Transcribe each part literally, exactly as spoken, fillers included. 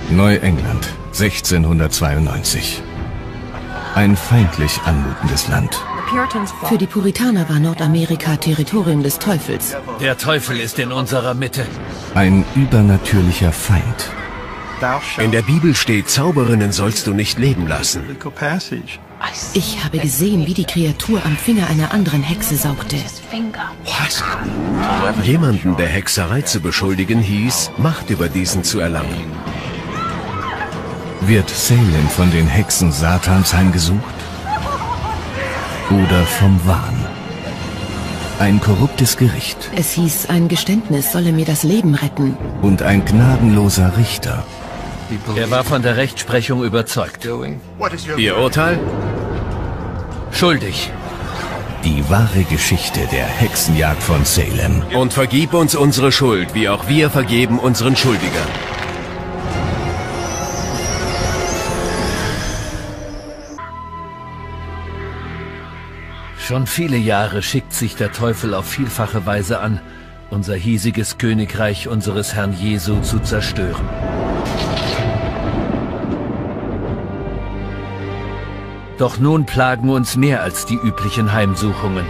Neuengland, sechzehnhundertzweiundneunzig. Ein feindlich anmutendes Land. Für die Puritaner war Nordamerika Territorium des Teufels. Der Teufel ist in unserer Mitte. Ein übernatürlicher Feind. In der Bibel steht, Zauberinnen sollst du nicht leben lassen. Ich habe gesehen, wie die Kreatur am Finger einer anderen Hexe saugte. Was? Jemanden der Hexerei zu beschuldigen hieß, Macht über diesen zu erlangen. Wird Salem von den Hexen Satans heimgesucht? Oder vom Wahn? Ein korruptes Gericht. Es hieß, ein Geständnis solle mir das Leben retten. Und ein gnadenloser Richter. Er war von der Rechtsprechung überzeugt. Ihr Urteil? Schuldig. Die wahre Geschichte der Hexenjagd von Salem. Und vergib uns unsere Schuld, wie auch wir vergeben unseren Schuldigern. Schon viele Jahre schickt sich der Teufel auf vielfache Weise an, unser hiesiges Königreich unseres Herrn Jesu zu zerstören. Doch nun plagen uns mehr als die üblichen Heimsuchungen.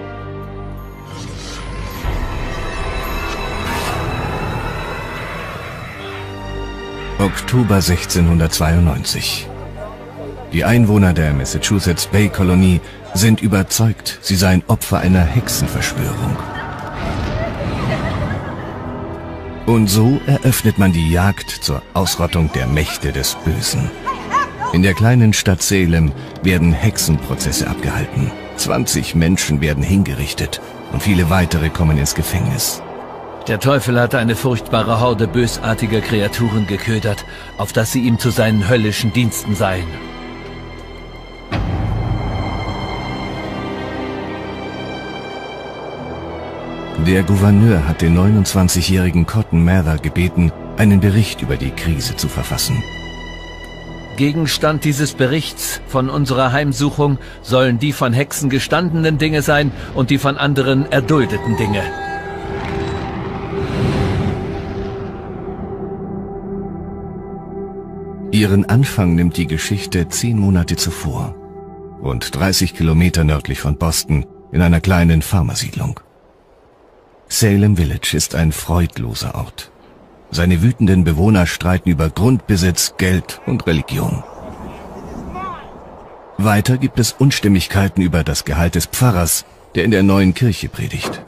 Oktober sechzehnhundertzweiundneunzig. Die Einwohner der Massachusetts Bay Kolonie sind überzeugt, sie seien Opfer einer Hexenverschwörung. Und so eröffnet man die Jagd zur Ausrottung der Mächte des Bösen. In der kleinen Stadt Salem werden Hexenprozesse abgehalten. zwanzig Menschen werden hingerichtet und viele weitere kommen ins Gefängnis. Der Teufel hatte eine furchtbare Horde bösartiger Kreaturen geködert, auf dass sie ihm zu seinen höllischen Diensten seien. Der Gouverneur hat den neunundzwanzigjährigen Cotton Mather gebeten, einen Bericht über die Krise zu verfassen. Gegenstand dieses Berichts von unserer Heimsuchung sollen die von Hexen gestandenen Dinge sein und die von anderen erduldeten Dinge. Ihren Anfang nimmt die Geschichte zehn Monate zuvor, rund dreißig Kilometer nördlich von Boston, in einer kleinen Farmersiedlung. Salem Village ist ein freudloser Ort. Seine wütenden Bewohner streiten über Grundbesitz, Geld und Religion. Weiter gibt es Unstimmigkeiten über das Gehalt des Pfarrers, der in der neuen Kirche predigt.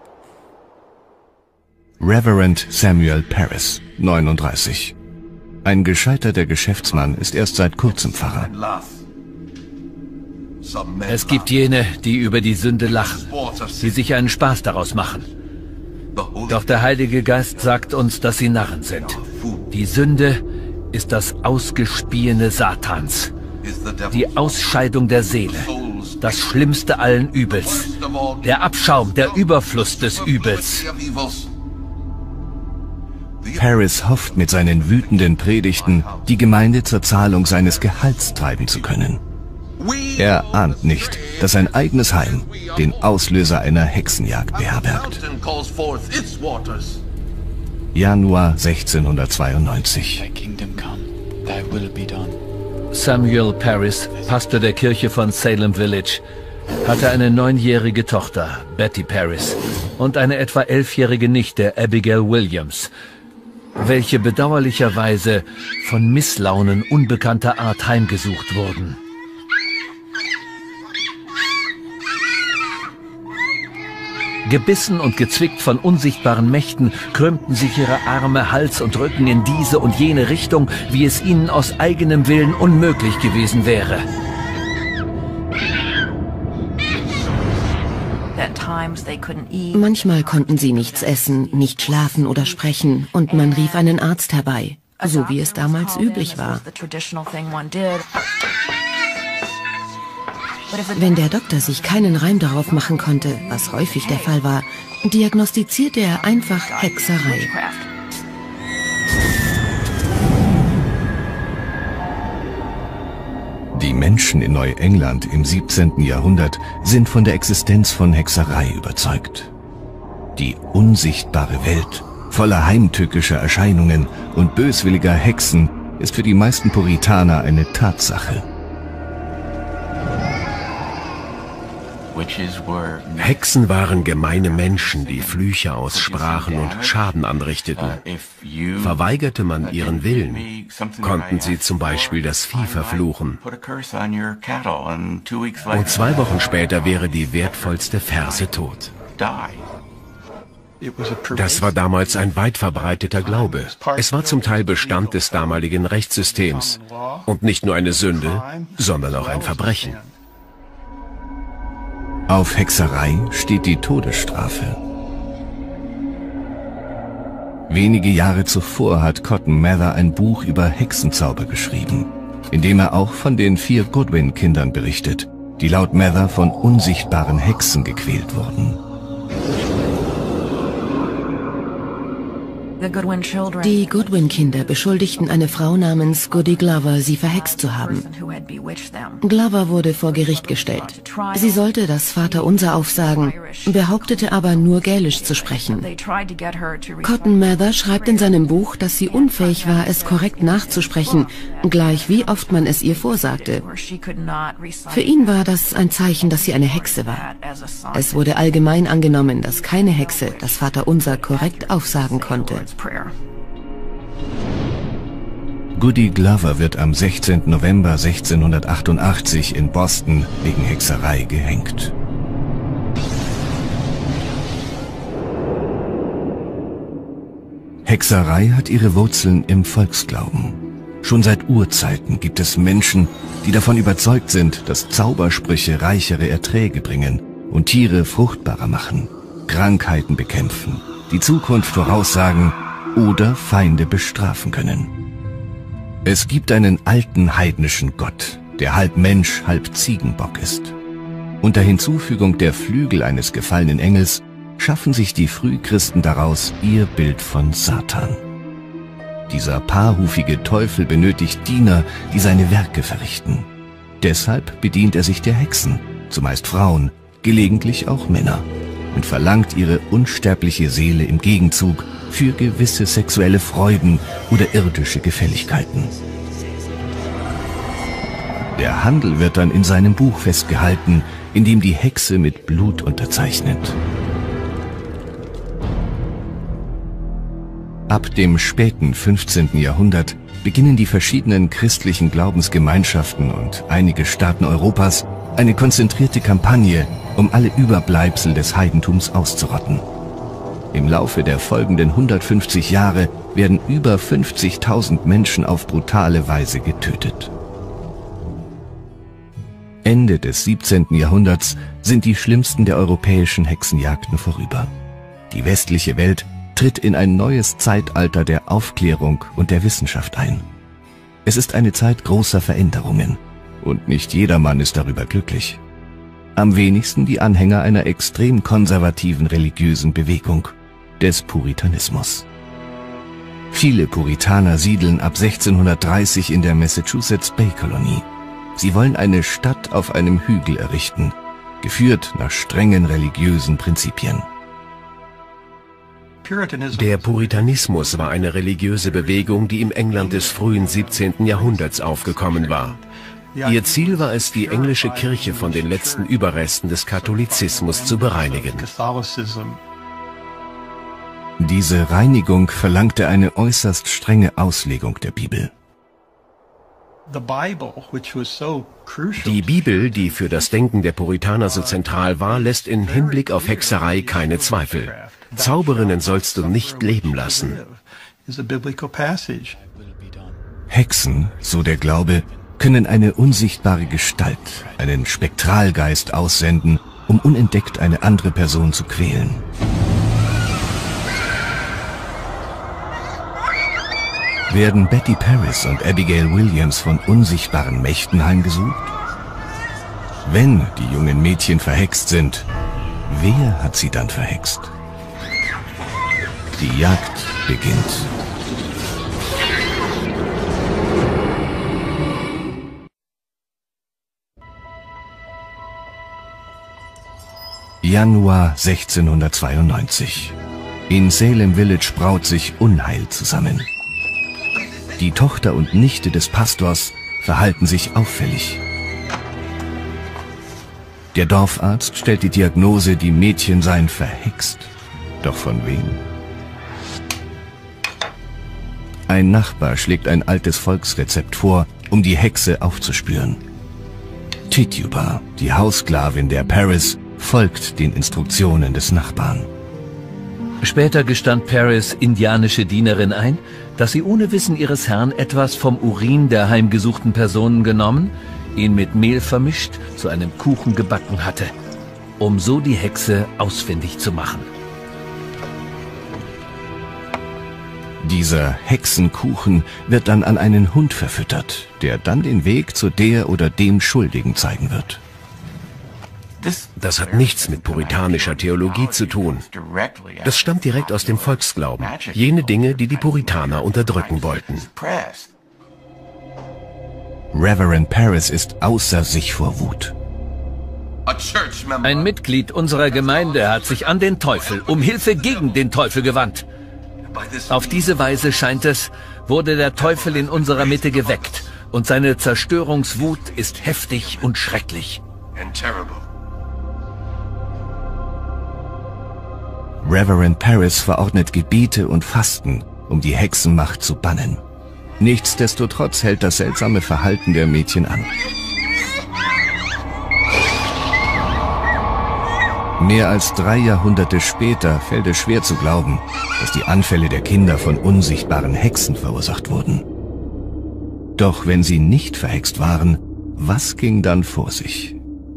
Reverend Samuel Paris, neununddreißig. Ein gescheiterter Geschäftsmann, ist erst seit kurzem Pfarrer. Es gibt jene, die über die Sünde lachen, die sich einen Spaß daraus machen. Doch der Heilige Geist sagt uns, dass sie Narren sind. Die Sünde ist das Ausgespiene Satans, die Ausscheidung der Seele, das Schlimmste allen Übels, der Abschaum, der Überfluss des Übels. Paris hofft mit seinen wütenden Predigten, die Gemeinde zur Zahlung seines Gehalts treiben zu können. Er ahnt nicht, dass sein eigenes Heim den Auslöser einer Hexenjagd beherbergt. Januar sechzehnhundertzweiundneunzig. Samuel Paris, Pastor der Kirche von Salem Village, hatte eine neunjährige Tochter, Betty Paris, und eine etwa elfjährige Nichte, Abigail Williams, welche bedauerlicherweise von Misslaunen unbekannter Art heimgesucht wurden. Gebissen und gezwickt von unsichtbaren Mächten krümmten sich ihre Arme, Hals und Rücken in diese und jene Richtung, wie es ihnen aus eigenem Willen unmöglich gewesen wäre. Manchmal konnten sie nichts essen, nicht schlafen oder sprechen und man rief einen Arzt herbei, so wie es damals üblich war. Wenn der Doktor sich keinen Reim darauf machen konnte, was häufig der Fall war, diagnostizierte er einfach Hexerei. Die Menschen in Neuengland im siebzehnten Jahrhundert sind von der Existenz von Hexerei überzeugt. Die unsichtbare Welt, voller heimtückischer Erscheinungen und böswilliger Hexen, ist für die meisten Puritaner eine Tatsache. Hexen waren gemeine Menschen, die Flüche aussprachen und Schaden anrichteten. Verweigerte man ihren Willen, konnten sie zum Beispiel das Vieh verfluchen. Und zwei Wochen später wäre die wertvollste Ferse tot. Das war damals ein weit verbreiteter Glaube. Es war zum Teil Bestand des damaligen Rechtssystems. Und nicht nur eine Sünde, sondern auch ein Verbrechen. Auf Hexerei steht die Todesstrafe. Wenige Jahre zuvor hat Cotton Mather ein Buch über Hexenzauber geschrieben, in dem er auch von den vier Goodwin-Kindern berichtet, die laut Mather von unsichtbaren Hexen gequält wurden. Die Goodwin-Kinder beschuldigten eine Frau namens Goody Glover, sie verhext zu haben. Glover wurde vor Gericht gestellt. Sie sollte das Vaterunser aufsagen, behauptete aber nur Gälisch zu sprechen. Cotton Mather schreibt in seinem Buch, dass sie unfähig war, es korrekt nachzusprechen, gleich wie oft man es ihr vorsagte. Für ihn war das ein Zeichen, dass sie eine Hexe war. Es wurde allgemein angenommen, dass keine Hexe das Vaterunser korrekt aufsagen konnte. Goody Glover wird am sechzehnten November sechzehnhundertachtundachtzig in Boston wegen Hexerei gehängt. Hexerei hat ihre Wurzeln im Volksglauben. Schon seit Urzeiten gibt es Menschen, die davon überzeugt sind, dass Zaubersprüche reichere Erträge bringen und Tiere fruchtbarer machen, Krankheiten bekämpfen, die Zukunft voraussagen oder Feinde bestrafen können. Es gibt einen alten heidnischen Gott, der halb Mensch, halb Ziegenbock ist. Unter Hinzufügung der Flügel eines gefallenen Engels schaffen sich die Frühchristen daraus ihr Bild von Satan. Dieser paarhufige Teufel benötigt Diener, die seine Werke verrichten. Deshalb bedient er sich der Hexen, zumeist Frauen, gelegentlich auch Männer, und verlangt ihre unsterbliche Seele im Gegenzug für gewisse sexuelle Freuden oder irdische Gefälligkeiten. Der Handel wird dann in seinem Buch festgehalten, in dem die Hexe mit Blut unterzeichnet. Ab dem späten fünfzehnten Jahrhundert beginnen die verschiedenen christlichen Glaubensgemeinschaften und einige Staaten Europas eine konzentrierte Kampagne, um alle Überbleibsel des Heidentums auszurotten. Im Laufe der folgenden hundertfünfzig Jahre werden über fünfzigtausend Menschen auf brutale Weise getötet. Ende des siebzehnten Jahrhunderts sind die schlimmsten der europäischen Hexenjagden vorüber. Die westliche Welt tritt in ein neues Zeitalter der Aufklärung und der Wissenschaft ein. Es ist eine Zeit großer Veränderungen und nicht jedermann ist darüber glücklich. Am wenigsten die Anhänger einer extrem konservativen religiösen Bewegung, des Puritanismus. Viele Puritaner siedeln ab sechzehnhundertdreißig in der Massachusetts Bay Kolonie. Sie wollen eine Stadt auf einem Hügel errichten, geführt nach strengen religiösen Prinzipien. Der Puritanismus war eine religiöse Bewegung, die im England des frühen siebzehnten Jahrhunderts aufgekommen war. Ihr Ziel war es, die englische Kirche von den letzten Überresten des Katholizismus zu bereinigen. Diese Reinigung verlangte eine äußerst strenge Auslegung der Bibel. Die Bibel, die für das Denken der Puritaner so zentral war, lässt in Hinblick auf Hexerei keine Zweifel. Zauberinnen sollst du nicht leben lassen. Hexen, so der Glaube, können eine unsichtbare Gestalt, einen Spektralgeist aussenden, um unentdeckt eine andere Person zu quälen. Werden Betty Paris und Abigail Williams von unsichtbaren Mächten heimgesucht? Wenn die jungen Mädchen verhext sind, wer hat sie dann verhext? Die Jagd beginnt. Januar sechzehnhundertzweiundneunzig. In Salem Village braut sich Unheil zusammen. Die Tochter und Nichte des Pastors verhalten sich auffällig. Der Dorfarzt stellt die Diagnose, die Mädchen seien verhext. Doch von wem? Ein Nachbar schlägt ein altes Volksrezept vor, um die Hexe aufzuspüren. Tituba, die Haussklavin der Paris, folgt den Instruktionen des Nachbarn. Später gestand Paris indianische Dienerin ein, dass sie ohne Wissen ihres Herrn etwas vom Urin der heimgesuchten Personen genommen, ihn mit Mehl vermischt, zu einem Kuchen gebacken hatte, um so die Hexe ausfindig zu machen. Dieser Hexenkuchen wird dann an einen Hund verfüttert, der dann den Weg zu der oder dem Schuldigen zeigen wird. Das hat nichts mit puritanischer Theologie zu tun. Das stammt direkt aus dem Volksglauben. Jene Dinge, die die Puritaner unterdrücken wollten. Reverend Paris ist außer sich vor Wut. Ein Mitglied unserer Gemeinde hat sich an den Teufel um Hilfe gegen den Teufel gewandt. Auf diese Weise, scheint es, wurde der Teufel in unserer Mitte geweckt und seine Zerstörungswut ist heftig und schrecklich. Reverend Paris verordnet Gebiete und Fasten, um die Hexenmacht zu bannen. Nichtsdestotrotz hält das seltsame Verhalten der Mädchen an. Mehr als drei Jahrhunderte später fällt es schwer zu glauben, dass die Anfälle der Kinder von unsichtbaren Hexen verursacht wurden. Doch wenn sie nicht verhext waren, was ging dann vor sich?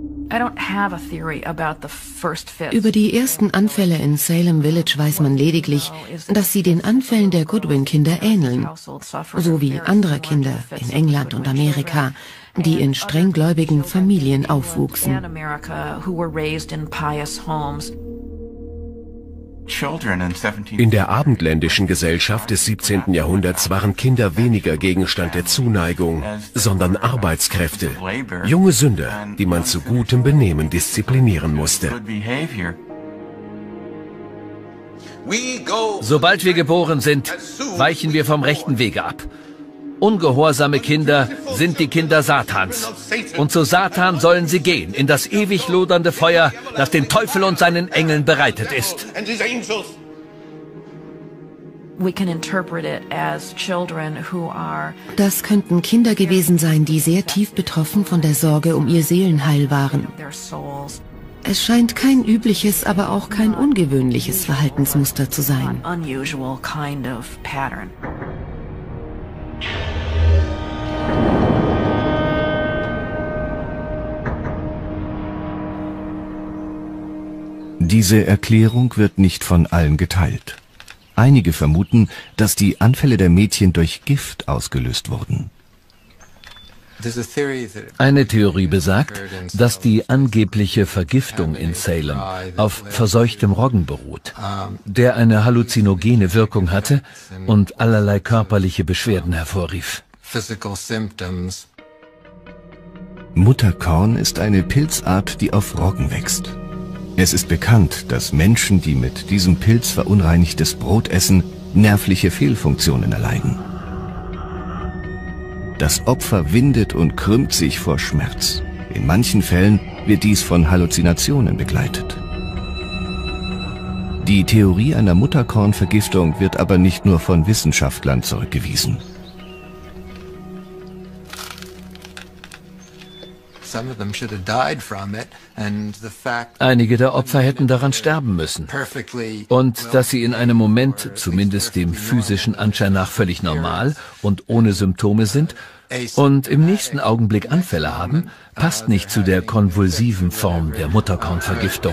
Über die ersten Anfälle in Salem Village weiß man lediglich, dass sie den Anfällen der Goodwin-Kinder ähneln, so wie andere Kinder in England und Amerika, die in strenggläubigen Familien aufwuchsen. In der abendländischen Gesellschaft des siebzehnten Jahrhunderts waren Kinder weniger Gegenstand der Zuneigung, sondern Arbeitskräfte, junge Sünder, die man zu gutem Benehmen disziplinieren musste. Sobald wir geboren sind, weichen wir vom rechten Wege ab. Ungehorsame Kinder sind die Kinder Satans. Und zu Satan sollen sie gehen, in das ewig lodernde Feuer, das den Teufel und seinen Engeln bereitet ist. Das könnten Kinder gewesen sein, die sehr tief betroffen von der Sorge um ihr Seelenheil waren. Es scheint kein übliches, aber auch kein ungewöhnliches Verhaltensmuster zu sein. Diese Erklärung wird nicht von allen geteilt. Einige vermuten, dass die Anfälle der Mädchen durch Gift ausgelöst wurden. Eine Theorie besagt, dass die angebliche Vergiftung in Salem auf verseuchtem Roggen beruht, der eine halluzinogene Wirkung hatte und allerlei körperliche Beschwerden hervorrief. Mutterkorn ist eine Pilzart, die auf Roggen wächst. Es ist bekannt, dass Menschen, die mit diesem Pilz verunreinigtes Brot essen, nervliche Fehlfunktionen erleiden. Das Opfer windet und krümmt sich vor Schmerz. In manchen Fällen wird dies von Halluzinationen begleitet. Die Theorie einer Mutterkornvergiftung wird aber nicht nur von Wissenschaftlern zurückgewiesen. Einige der Opfer hätten daran sterben müssen. Und dass sie in einem Moment, zumindest dem physischen Anschein nach, völlig normal und ohne Symptome sind und im nächsten Augenblick Anfälle haben, passt nicht zu der konvulsiven Form der Mutterkornvergiftung.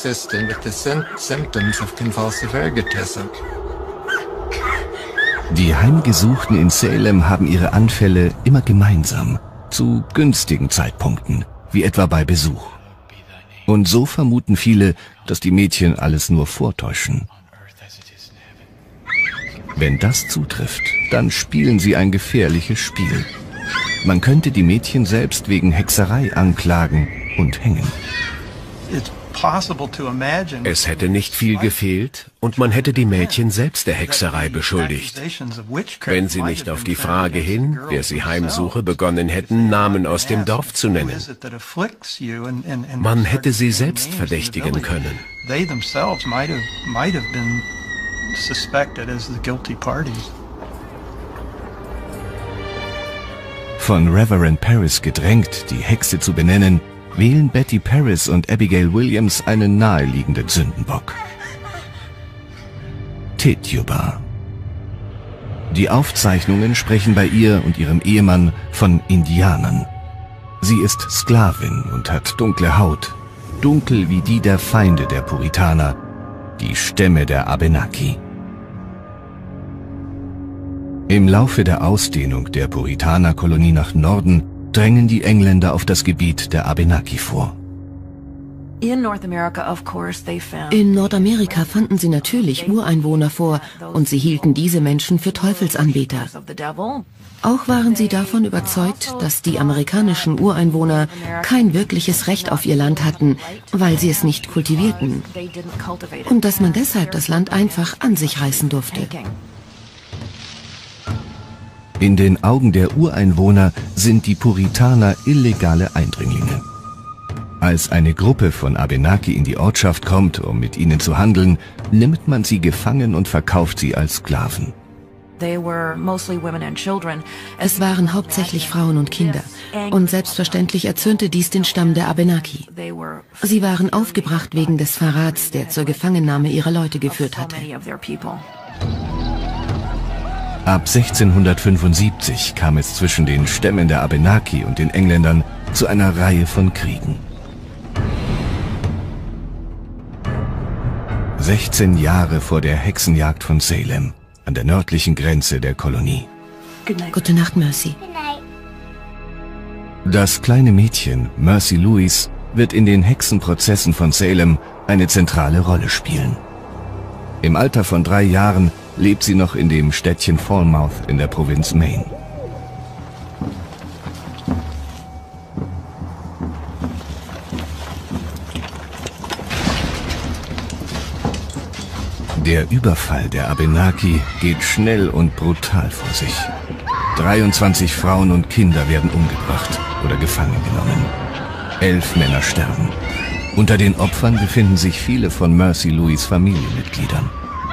Die Heimgesuchten in Salem haben ihre Anfälle immer gemeinsam, zu günstigen Zeitpunkten, wie etwa bei Besuch. Und so vermuten viele, dass die Mädchen alles nur vortäuschen. Wenn das zutrifft, dann spielen sie ein gefährliches Spiel. Man könnte die Mädchen selbst wegen Hexerei anklagen und hängen. Es hätte nicht viel gefehlt und man hätte die Mädchen selbst der Hexerei beschuldigt, wenn sie nicht auf die Frage hin, wer sie heimsuche, begonnen hätten, Namen aus dem Dorf zu nennen. Man hätte sie selbst verdächtigen können. Von Reverend Parris gedrängt, die Hexe zu benennen, wählen Betty Parris und Abigail Williams einen naheliegenden Sündenbock: Tituba. Die Aufzeichnungen sprechen bei ihr und ihrem Ehemann von Indianern. Sie ist Sklavin und hat dunkle Haut, dunkel wie die der Feinde der Puritaner, die Stämme der Abenaki. Im Laufe der Ausdehnung der Puritanerkolonie nach Norden drängen die Engländer auf das Gebiet der Abenaki vor. In Nordamerika fanden sie natürlich Ureinwohner vor und sie hielten diese Menschen für Teufelsanbeter. Auch waren sie davon überzeugt, dass die amerikanischen Ureinwohner kein wirkliches Recht auf ihr Land hatten, weil sie es nicht kultivierten. Und dass man deshalb das Land einfach an sich reißen durfte. In den Augen der Ureinwohner sind die Puritaner illegale Eindringlinge. Als eine Gruppe von Abenaki in die Ortschaft kommt, um mit ihnen zu handeln, nimmt man sie gefangen und verkauft sie als Sklaven. Es waren hauptsächlich Frauen und Kinder. Und selbstverständlich erzürnte dies den Stamm der Abenaki. Sie waren aufgebracht wegen des Verrats, der zur Gefangennahme ihrer Leute geführt hatte. Ab sechzehnhundertfünfundsiebzig kam es zwischen den Stämmen der Abenaki und den Engländern zu einer Reihe von Kriegen. sechzehn Jahre vor der Hexenjagd von Salem, an der nördlichen Grenze der Kolonie. Gute Nacht, Mercy. Das kleine Mädchen, Mercy Lewis, wird in den Hexenprozessen von Salem eine zentrale Rolle spielen. Im Alter von drei Jahren lebt sie noch in dem Städtchen Falmouth in der Provinz Maine. Der Überfall der Abenaki geht schnell und brutal vor sich. dreiundzwanzig Frauen und Kinder werden umgebracht oder gefangen genommen. Elf Männer sterben. Unter den Opfern befinden sich viele von Mercy Lewis Familienmitgliedern.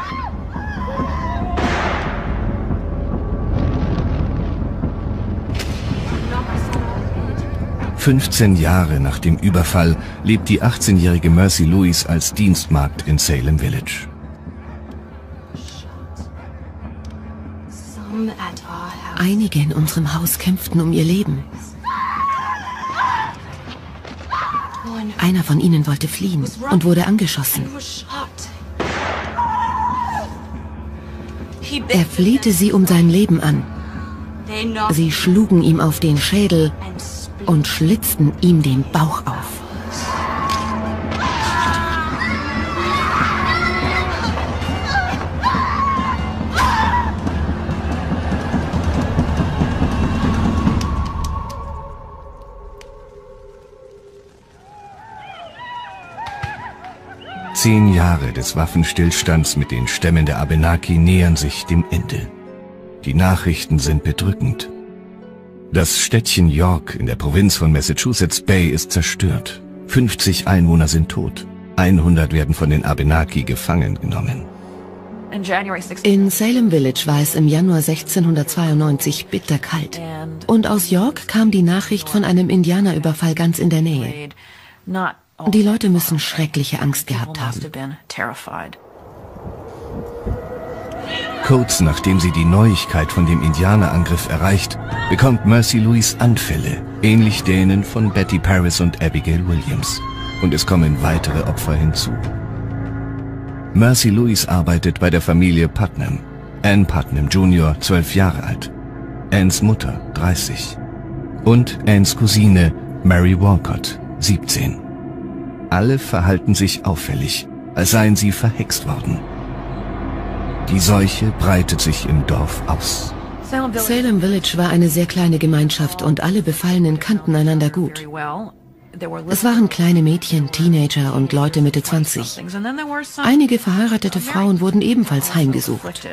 fünfzehn Jahre nach dem Überfall lebt die achtzehnjährige Mercy Lewis als Dienstmagd in Salem Village. Einige in unserem Haus kämpften um ihr Leben. Einer von ihnen wollte fliehen und wurde angeschossen. Er flehte sie um sein Leben an. Sie schlugen ihm auf den Schädel und schlitzten ihm den Bauch auf. Zehn Jahre des Waffenstillstands mit den Stämmen der Abenaki nähern sich dem Ende. Die Nachrichten sind bedrückend. Das Städtchen York in der Provinz von Massachusetts Bay ist zerstört. fünfzig Einwohner sind tot. hundert werden von den Abenaki gefangen genommen. In Salem Village war es im Januar sechzehnhundertzweiundneunzig bitterkalt. Und aus York kam die Nachricht von einem Indianerüberfall ganz in der Nähe. Die Leute müssen schreckliche Angst gehabt haben. Kurz nachdem sie die Neuigkeit von dem Indianerangriff erreicht, bekommt Mercy Lewis Anfälle, ähnlich denen von Betty Parris und Abigail Williams. Und es kommen weitere Opfer hinzu. Mercy Lewis arbeitet bei der Familie Putnam. Ann Putnam Junior, zwölf Jahre alt. Anns Mutter, dreißig. Und Anns Cousine Mary Walcott, siebzehn. Alle verhalten sich auffällig, als seien sie verhext worden. Die Seuche breitet sich im Dorf aus. Salem Village war eine sehr kleine Gemeinschaft und alle Befallenen kannten einander gut. Es waren kleine Mädchen, Teenager und Leute Mitte zwanzig. Einige verheiratete Frauen wurden ebenfalls heimgesucht.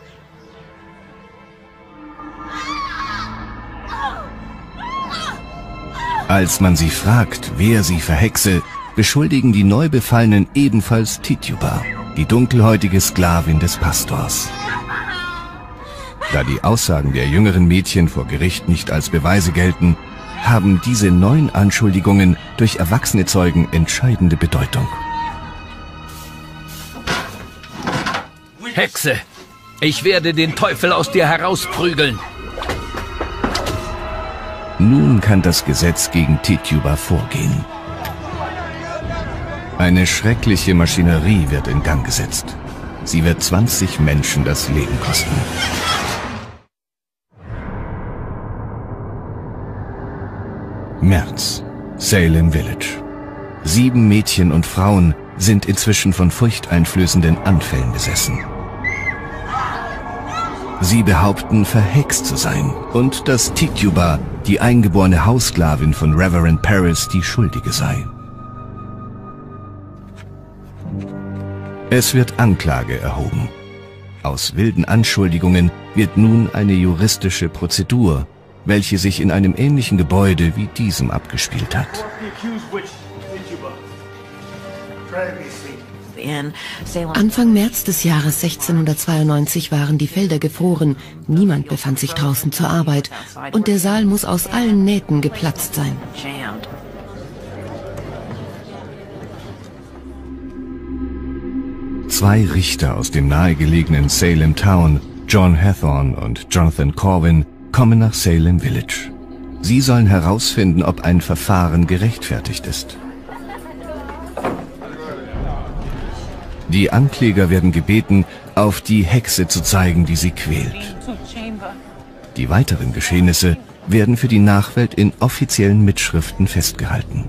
Als man sie fragt, wer sie verhexe, beschuldigen die Neubefallenen ebenfalls Tituba, die dunkelhäutige Sklavin des Pastors. Da die Aussagen der jüngeren Mädchen vor Gericht nicht als Beweise gelten, haben diese neuen Anschuldigungen durch erwachsene Zeugen entscheidende Bedeutung. Hexe, ich werde den Teufel aus dir herausprügeln. Nun kann das Gesetz gegen Tituba vorgehen. Eine schreckliche Maschinerie wird in Gang gesetzt. Sie wird zwanzig Menschen das Leben kosten. März, Salem Village. Sieben Mädchen und Frauen sind inzwischen von furchteinflößenden Anfällen besessen. Sie behaupten, verhext zu sein und dass Tituba, die eingeborene Haussklavin von Reverend Paris, die Schuldige sei. Es wird Anklage erhoben. Aus wilden Anschuldigungen wird nun eine juristische Prozedur, welche sich in einem ähnlichen Gebäude wie diesem abgespielt hat. Anfang März des Jahres sechzehnhundertzweiundneunzig waren die Felder gefroren, niemand befand sich draußen zur Arbeit und der Saal muss aus allen Nähten geplatzt sein. Zwei Richter aus dem nahegelegenen Salem Town, John Hathorne und Jonathan Corwin, kommen nach Salem Village. Sie sollen herausfinden, ob ein Verfahren gerechtfertigt ist. Die Ankläger werden gebeten, auf die Hexe zu zeigen, die sie quält. Die weiteren Geschehnisse werden für die Nachwelt in offiziellen Mitschriften festgehalten.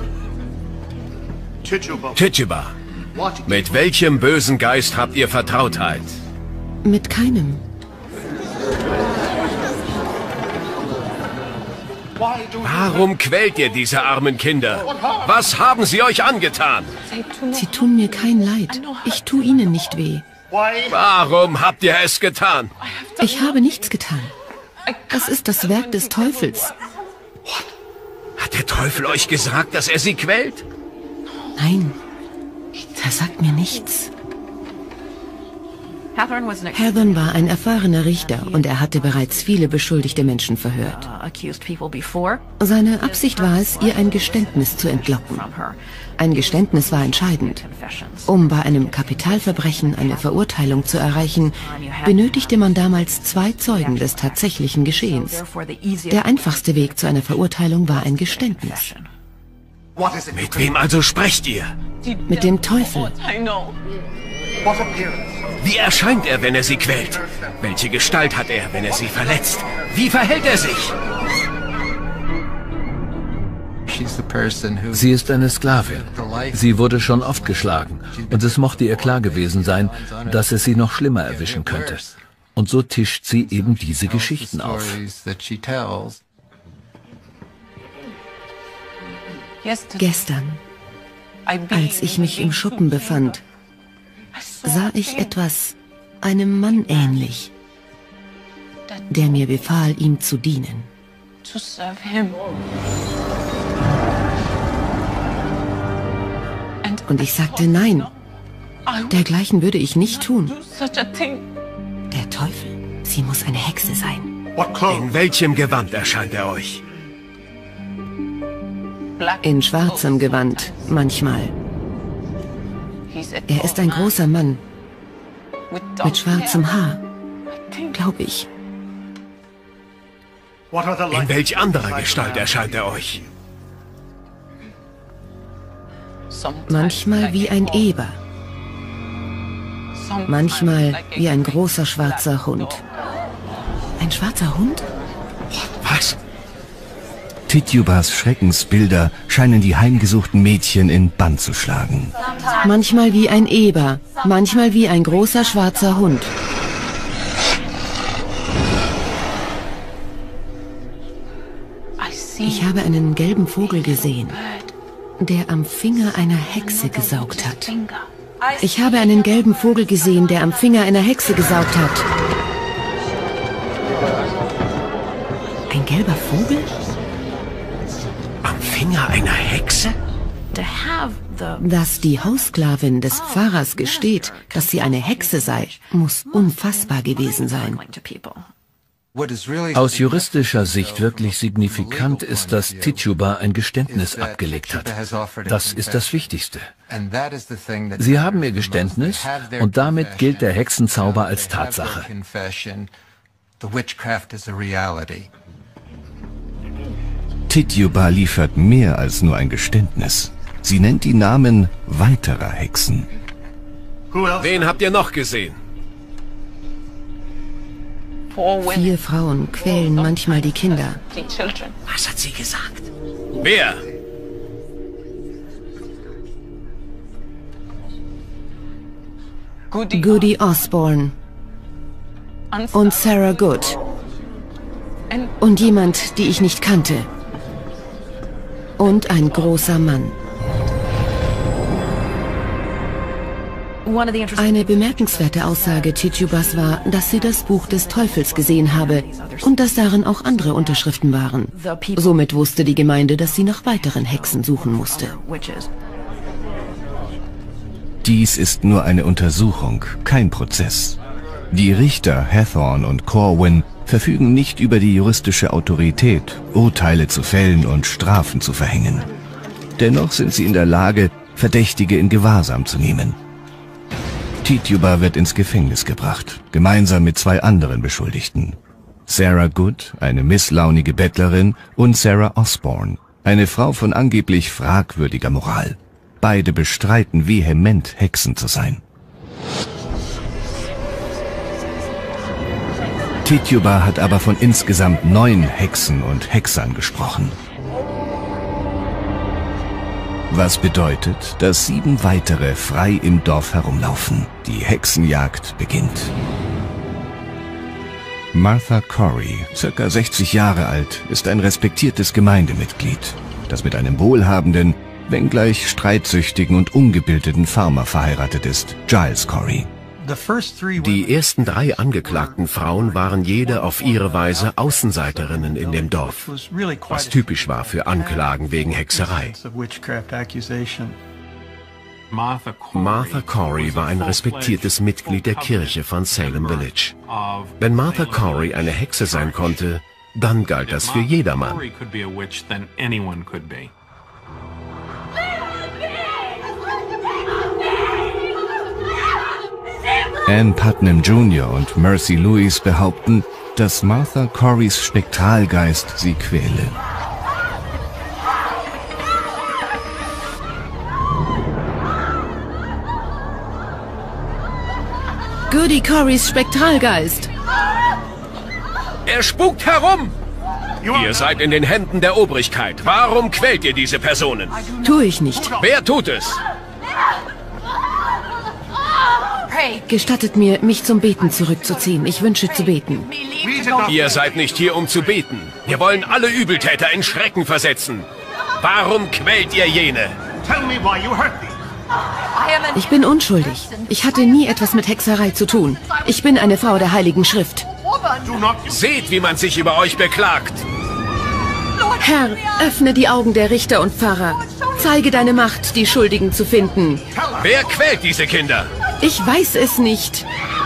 Tituba, mit welchem bösen Geist habt ihr Vertrautheit? Mit keinem. Warum quält ihr diese armen Kinder? Was haben sie euch angetan? Sie tun mir kein Leid. Ich tue ihnen nicht weh. Warum habt ihr es getan? Ich habe nichts getan. Das ist das Werk des Teufels. Hat der Teufel euch gesagt, dass er sie quält? Nein, er sagt mir nichts. Hathorne war ein erfahrener Richter und er hatte bereits viele beschuldigte Menschen verhört. Seine Absicht war es, ihr ein Geständnis zu entlocken. Ein Geständnis war entscheidend. Um bei einem Kapitalverbrechen eine Verurteilung zu erreichen, benötigte man damals zwei Zeugen des tatsächlichen Geschehens. Der einfachste Weg zu einer Verurteilung war ein Geständnis. Mit wem also sprecht ihr? Mit dem Teufel. Wie erscheint er, wenn er sie quält? Welche Gestalt hat er, wenn er sie verletzt? Wie verhält er sich? Sie ist eine Sklavin. Sie wurde schon oft geschlagen und es mochte ihr klar gewesen sein, dass es sie noch schlimmer erwischen könnte. Und so tischt sie eben diese Geschichten auf. Gestern, als ich mich im Schuppen befand, sah ich etwas einem Mann ähnlich, der mir befahl, ihm zu dienen. Und ich sagte nein, dergleichen würde ich nicht tun. Der Teufel, sie muss eine Hexe sein. In welchem Gewand erscheint er euch? In schwarzem Gewand, manchmal. Er ist ein großer Mann, mit schwarzem Haar, glaube ich. In welch anderer Gestalt erscheint er euch? Manchmal wie ein Eber, manchmal wie ein großer schwarzer Hund. Ein schwarzer Hund? Was? Titubas Schreckensbilder scheinen die heimgesuchten Mädchen in Bann zu schlagen. Manchmal wie ein Eber, manchmal wie ein großer schwarzer Hund. Ich habe einen gelben Vogel gesehen. der am Finger einer Hexe gesaugt hat. Ich habe einen gelben Vogel gesehen, der am Finger einer Hexe gesaugt hat. Ein gelber Vogel? Am Finger einer Hexe? Dass die Haussklavin des Pfarrers gesteht, dass sie eine Hexe sei, muss unfassbar gewesen sein. Aus juristischer Sicht wirklich signifikant ist, dass Tituba ein Geständnis abgelegt hat. Das ist das Wichtigste. Sie haben ihr Geständnis und damit gilt der Hexenzauber als Tatsache. Tituba liefert mehr als nur ein Geständnis. Sie nennt die Namen weiterer Hexen. Wen habt ihr noch gesehen? Vier Frauen quälen manchmal die Kinder. Was hat sie gesagt? Wer? Goody Osborne und Sarah Good und jemand, die ich nicht kannte. Und ein großer Mann. Eine bemerkenswerte Aussage Titubas war, dass sie das Buch des Teufels gesehen habe und dass darin auch andere Unterschriften waren. Somit wusste die Gemeinde, dass sie nach weiteren Hexen suchen musste. Dies ist nur eine Untersuchung, kein Prozess. Die Richter Hathorne und Corwin verfügen nicht über die juristische Autorität, Urteile zu fällen und Strafen zu verhängen. Dennoch sind sie in der Lage, Verdächtige in Gewahrsam zu nehmen. Tituba wird ins Gefängnis gebracht, gemeinsam mit zwei anderen Beschuldigten. Sarah Good, eine misslaunige Bettlerin, und Sarah Osborne, eine Frau von angeblich fragwürdiger Moral. Beide bestreiten vehement, Hexen zu sein. Tituba hat aber von insgesamt neun Hexen und Hexern gesprochen. Was bedeutet, dass sieben weitere frei im Dorf herumlaufen. Die Hexenjagd beginnt. Martha Corey, circa sechzig Jahre alt, ist ein respektiertes Gemeindemitglied, das mit einem wohlhabenden, wenngleich streitsüchtigen und ungebildeten Farmer verheiratet ist, Giles Corey. Die ersten drei angeklagten Frauen waren jede auf ihre Weise Außenseiterinnen in dem Dorf, was typisch war für Anklagen wegen Hexerei. Martha Corey war ein respektiertes Mitglied der Kirche von Salem Village. Wenn Martha Corey eine Hexe sein konnte, dann galt das für jedermann. Ann Putnam Junior und Mercy Lewis behaupten, dass Martha Corys Spektralgeist sie quäle. Goody Corys Spektralgeist. Er spukt herum! Ihr seid in den Händen der Obrigkeit. Warum quält ihr diese Personen? Tue ich nicht. Wer tut es? Gestattet mir, mich zum Beten zurückzuziehen. Ich wünsche zu beten. Ihr seid nicht hier, um zu beten. Wir wollen alle Übeltäter in Schrecken versetzen. Warum quält ihr jene? Ich bin unschuldig. Ich hatte nie etwas mit Hexerei zu tun. Ich bin eine Frau der Heiligen Schrift. Seht, wie man sich über euch beklagt. Herr, öffne die Augen der Richter und Pfarrer. Zeige deine Macht, die Schuldigen zu finden. Wer quält diese Kinder? Ich weiß es nicht.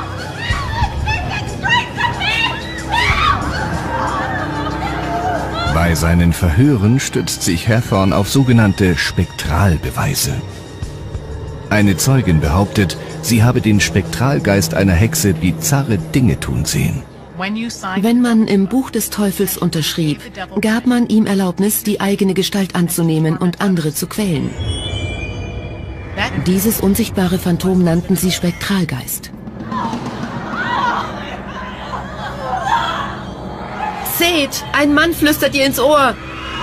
Bei seinen Verhören stützt sich Hathorne auf sogenannte Spektralbeweise. Eine Zeugin behauptet, sie habe den Spektralgeist einer Hexe bizarre Dinge tun sehen. Wenn man im Buch des Teufels unterschrieb, gab man ihm Erlaubnis, die eigene Gestalt anzunehmen und andere zu quälen. Dieses unsichtbare Phantom nannten sie Spektralgeist. Seht, ein Mann flüstert ihr ins Ohr.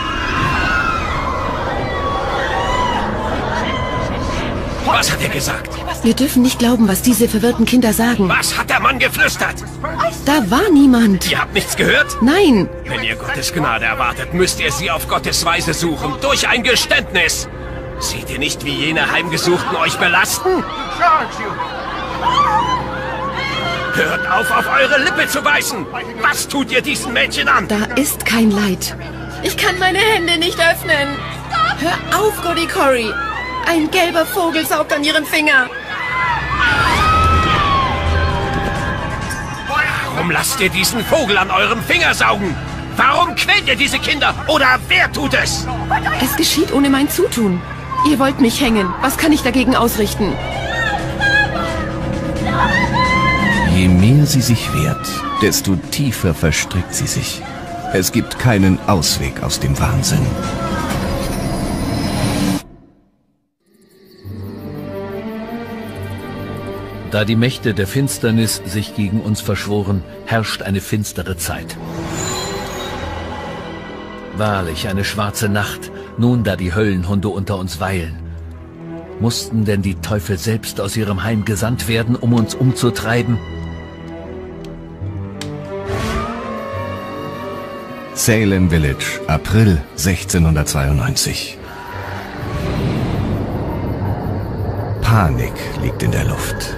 Was hat er gesagt? Wir dürfen nicht glauben, was diese verwirrten Kinder sagen. Was hat der Mann geflüstert? Da war niemand. Ihr habt nichts gehört? Nein. Wenn ihr Gottes Gnade erwartet, müsst ihr sie auf Gottes Weise suchen, durch ein Geständnis. Seht ihr nicht, wie jene Heimgesuchten euch belasten? Hört auf, auf eure Lippe zu beißen! Was tut ihr diesen Mädchen an? Da ist kein Leid. Ich kann meine Hände nicht öffnen. Hör auf, Goody Cory. Ein gelber Vogel saugt an ihrem Finger. Warum lasst ihr diesen Vogel an eurem Finger saugen? Warum quält ihr diese Kinder? Oder wer tut es? Es geschieht ohne mein Zutun. Ihr wollt mich hängen. Was kann ich dagegen ausrichten? Je mehr sie sich wehrt, desto tiefer verstrickt sie sich. Es gibt keinen Ausweg aus dem Wahnsinn. Da die Mächte der Finsternis sich gegen uns verschworen, herrscht eine finstere Zeit. Wahrlich eine schwarze Nacht, nun da die Höllenhunde unter uns weilen. Mussten denn die Teufel selbst aus ihrem Heim gesandt werden, um uns umzutreiben? Salem Village, April sechzehnhundertzweiundneunzig. Panik liegt in der Luft.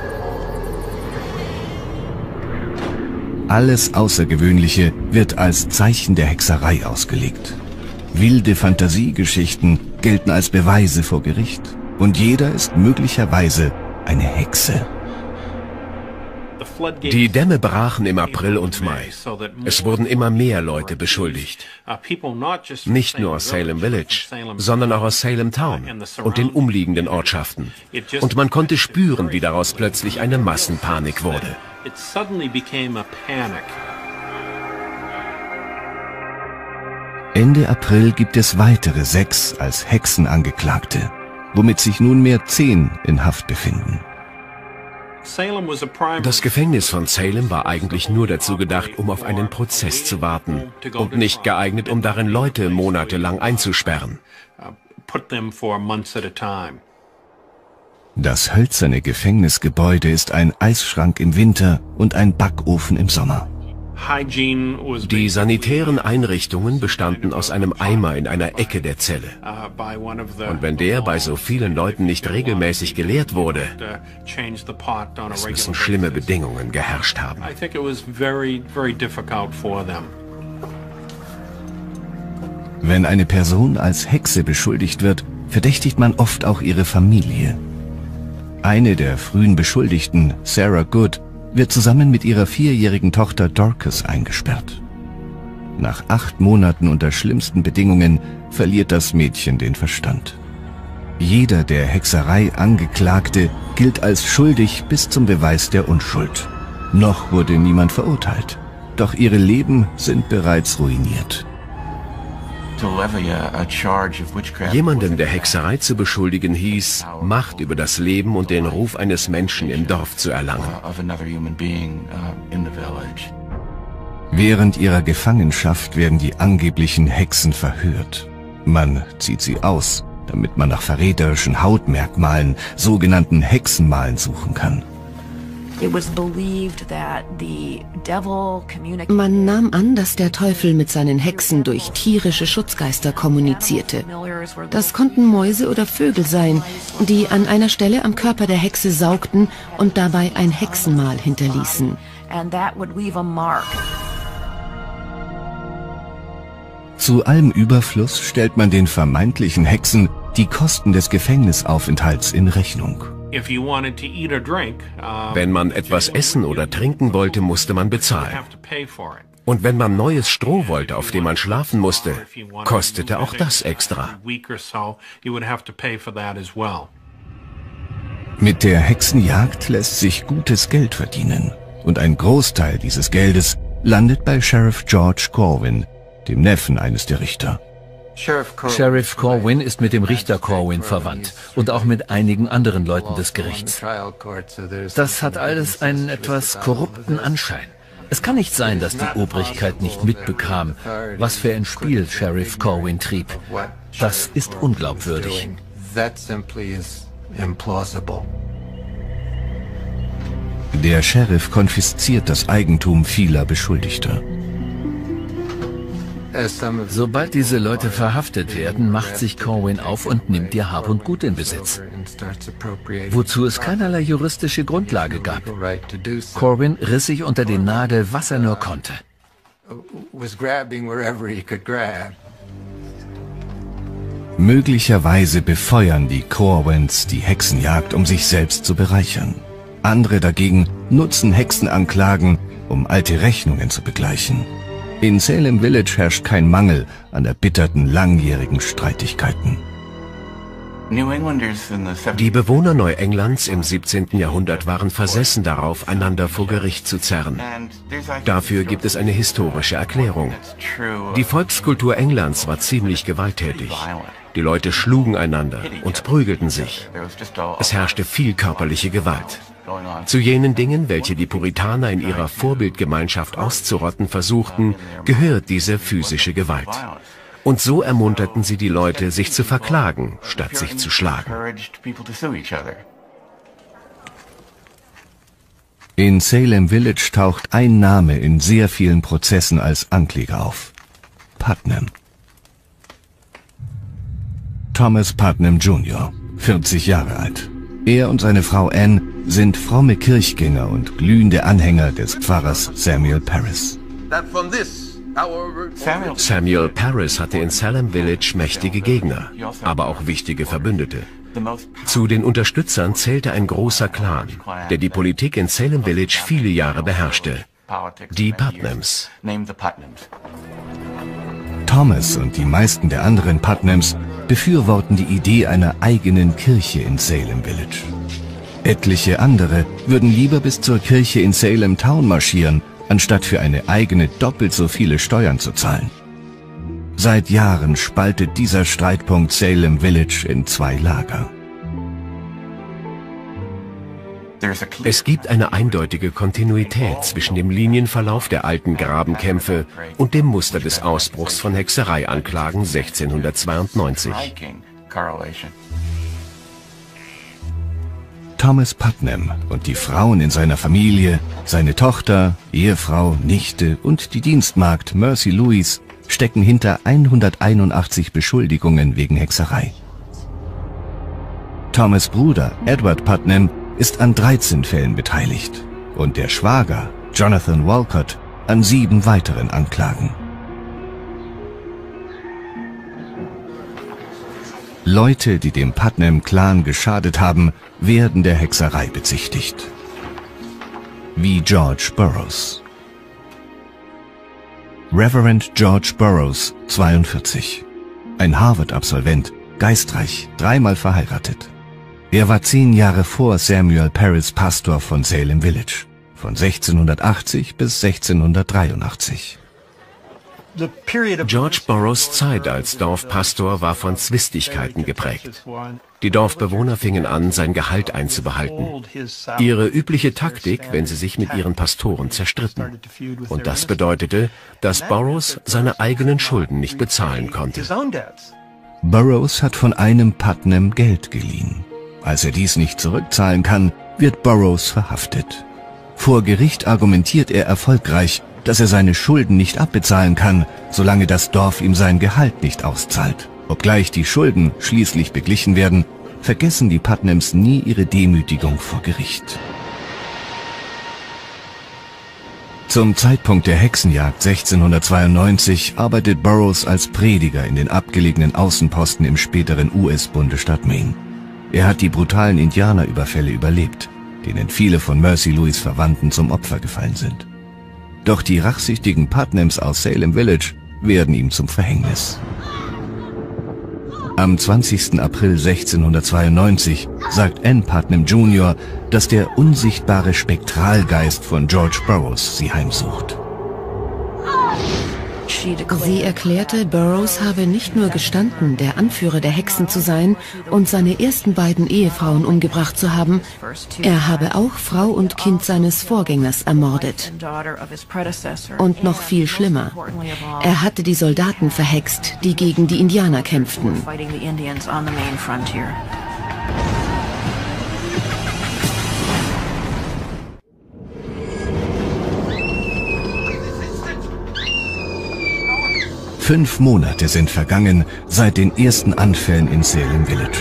Alles Außergewöhnliche wird als Zeichen der Hexerei ausgelegt. Wilde Fantasiegeschichten gelten als Beweise vor Gericht. Und jeder ist möglicherweise eine Hexe. Die Dämme brachen im April und Mai. Es wurden immer mehr Leute beschuldigt. Nicht nur aus Salem Village, sondern auch aus Salem Town und den umliegenden Ortschaften. Und man konnte spüren, wie daraus plötzlich eine Massenpanik wurde. Ende April gibt es weitere sechs als Hexenangeklagte, womit sich nunmehr zehn in Haft befinden. Das Gefängnis von Salem war eigentlich nur dazu gedacht, um auf einen Prozess zu warten und nicht geeignet, um darin Leute monatelang einzusperren. Das hölzerne Gefängnisgebäude ist ein Eisschrank im Winter und ein Backofen im Sommer. Die sanitären Einrichtungen bestanden aus einem Eimer in einer Ecke der Zelle. Und wenn der bei so vielen Leuten nicht regelmäßig geleert wurde, es müssen schlimme Bedingungen geherrscht haben. Wenn eine Person als Hexe beschuldigt wird, verdächtigt man oft auch ihre Familie. Eine der frühen Beschuldigten, Sarah Good, wird zusammen mit ihrer vierjährigen Tochter Dorcas eingesperrt. Nach acht Monaten unter schlimmsten Bedingungen verliert das Mädchen den Verstand. Jeder der Hexerei Angeklagte gilt als schuldig bis zum Beweis der Unschuld. Noch wurde niemand verurteilt, doch ihre Leben sind bereits ruiniert. Jemanden der Hexerei zu beschuldigen hieß, Macht über das Leben und den Ruf eines Menschen im Dorf zu erlangen. Während ihrer Gefangenschaft werden die angeblichen Hexen verhört. Man zieht sie aus, damit man nach verräterischen Hautmerkmalen, sogenannten Hexenmalen, suchen kann. Man nahm an, dass der Teufel mit seinen Hexen durch tierische Schutzgeister kommunizierte. Das konnten Mäuse oder Vögel sein, die an einer Stelle am Körper der Hexe saugten und dabei ein Hexenmal hinterließen. Zu allem Überfluss stellt man den vermeintlichen Hexen die Kosten des Gefängnisaufenthalts in Rechnung. Wenn man etwas essen oder trinken wollte, musste man bezahlen. Und wenn man neues Stroh wollte, auf dem man schlafen musste, kostete auch das extra. Mit der Hexenjagd lässt sich gutes Geld verdienen. Und ein Großteil dieses Geldes landet bei Sheriff George Corwin, dem Neffen eines der Richter. Sheriff Corwin ist mit dem Richter Corwin verwandt und auch mit einigen anderen Leuten des Gerichts. Das hat alles einen etwas korrupten Anschein. Es kann nicht sein, dass die Obrigkeit nicht mitbekam, was für ein Spiel Sheriff Corwin trieb. Das ist unglaubwürdig. Der Sheriff konfisziert das Eigentum vieler Beschuldigter. Sobald diese Leute verhaftet werden, macht sich Corwin auf und nimmt ihr Hab und Gut in Besitz, wozu es keinerlei juristische Grundlage gab. Corwin riss sich unter den Nagel, was er nur konnte. Möglicherweise befeuern die Corwins die Hexenjagd, um sich selbst zu bereichern. Andere dagegen nutzen Hexenanklagen, um alte Rechnungen zu begleichen. In Salem Village herrscht kein Mangel an erbitterten, langjährigen Streitigkeiten. Die Bewohner Neuenglands im siebzehnten Jahrhundert waren versessen darauf, einander vor Gericht zu zerren. Dafür gibt es eine historische Erklärung. Die Volkskultur Englands war ziemlich gewalttätig. Die Leute schlugen einander und prügelten sich. Es herrschte viel körperliche Gewalt. Zu jenen Dingen, welche die Puritaner in ihrer Vorbildgemeinschaft auszurotten versuchten, gehört diese physische Gewalt. Und so ermunterten sie die Leute, sich zu verklagen, statt sich zu schlagen. In Salem Village taucht ein Name in sehr vielen Prozessen als Ankläger auf: Putnam. Thomas Putnam Junior, vierzig Jahre alt. Er und seine Frau Anne sind fromme Kirchgänger und glühende Anhänger des Pfarrers Samuel Parris. Samuel Parris hatte in Salem Village mächtige Gegner, aber auch wichtige Verbündete. Zu den Unterstützern zählte ein großer Clan, der die Politik in Salem Village viele Jahre beherrschte: die Putnams. Thomas und die meisten der anderen Putnams befürworten die Idee einer eigenen Kirche in Salem Village. Etliche andere würden lieber bis zur Kirche in Salem Town marschieren, anstatt für eine eigene doppelt so viele Steuern zu zahlen. Seit Jahren spaltet dieser Streitpunkt Salem Village in zwei Lager. Es gibt eine eindeutige Kontinuität zwischen dem Linienverlauf der alten Grabenkämpfe und dem Muster des Ausbruchs von Hexereianklagen sechzehnhundertzweiundneunzig. Thomas Putnam und die Frauen in seiner Familie, seine Tochter, Ehefrau, Nichte und die Dienstmagd Mercy Louise stecken hinter hunderteinundachtzig Beschuldigungen wegen Hexerei. Thomas' Bruder Edward Putnam ist an dreizehn Fällen beteiligt und der Schwager Jonathan Walcott an sieben weiteren Anklagen. Leute, die dem Putnam-Clan geschadet haben, werden der Hexerei bezichtigt. Wie George Burroughs. Reverend George Burroughs, zweiundvierzig. Ein Harvard-Absolvent, geistreich, dreimal verheiratet. Er war zehn Jahre vor Samuel Parris Pastor von Salem Village, von sechzehnhundertachtzig bis sechzehnhundertdreiundachtzig. George Burroughs Zeit als Dorfpastor war von Zwistigkeiten geprägt. Die Dorfbewohner fingen an, sein Gehalt einzubehalten. Ihre übliche Taktik, wenn sie sich mit ihren Pastoren zerstritten. Und das bedeutete, dass Burroughs seine eigenen Schulden nicht bezahlen konnte. Burroughs hat von einem Putnam Geld geliehen. Als er dies nicht zurückzahlen kann, wird Burroughs verhaftet. Vor Gericht argumentiert er erfolgreich, dass er seine Schulden nicht abbezahlen kann, solange das Dorf ihm sein Gehalt nicht auszahlt. Obgleich die Schulden schließlich beglichen werden, vergessen die Putnams nie ihre Demütigung vor Gericht. Zum Zeitpunkt der Hexenjagd sechzehnhundertzweiundneunzig arbeitet Burroughs als Prediger in den abgelegenen Außenposten im späteren U S-Bundesstaat Maine. Er hat die brutalen Indianerüberfälle überlebt, denen viele von Mercy Louise Verwandten zum Opfer gefallen sind. Doch die rachsüchtigen Putnams aus Salem Village werden ihm zum Verhängnis. Am zwanzigsten April sechzehnhundertzweiundneunzig sagt Anne Putnam Junior, dass der unsichtbare Spektralgeist von George Burroughs sie heimsucht. Sie erklärte, Burroughs habe nicht nur gestanden, der Anführer der Hexen zu sein und seine ersten beiden Ehefrauen umgebracht zu haben, er habe auch Frau und Kind seines Vorgängers ermordet. Und noch viel schlimmer, er hatte die Soldaten verhext, die gegen die Indianer kämpften. Fünf Monate sind vergangen seit den ersten Anfällen in Salem Village.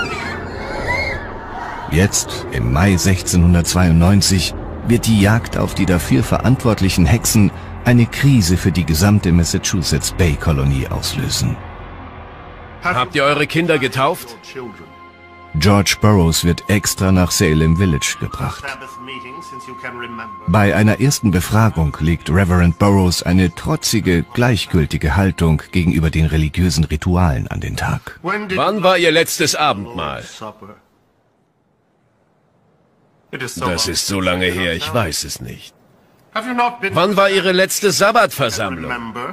Jetzt, im Mai sechzehnhundertzweiundneunzig, wird die Jagd auf die dafür verantwortlichen Hexen eine Krise für die gesamte Massachusetts Bay-Kolonie auslösen. Habt ihr eure Kinder getauft? George Burroughs wird extra nach Salem Village gebracht. Bei einer ersten Befragung legt Reverend Burroughs eine trotzige, gleichgültige Haltung gegenüber den religiösen Ritualen an den Tag. Wann war Ihr letztes Abendmahl? Das ist so lange her, ich weiß es nicht. Wann war Ihre letzte Sabbatversammlung?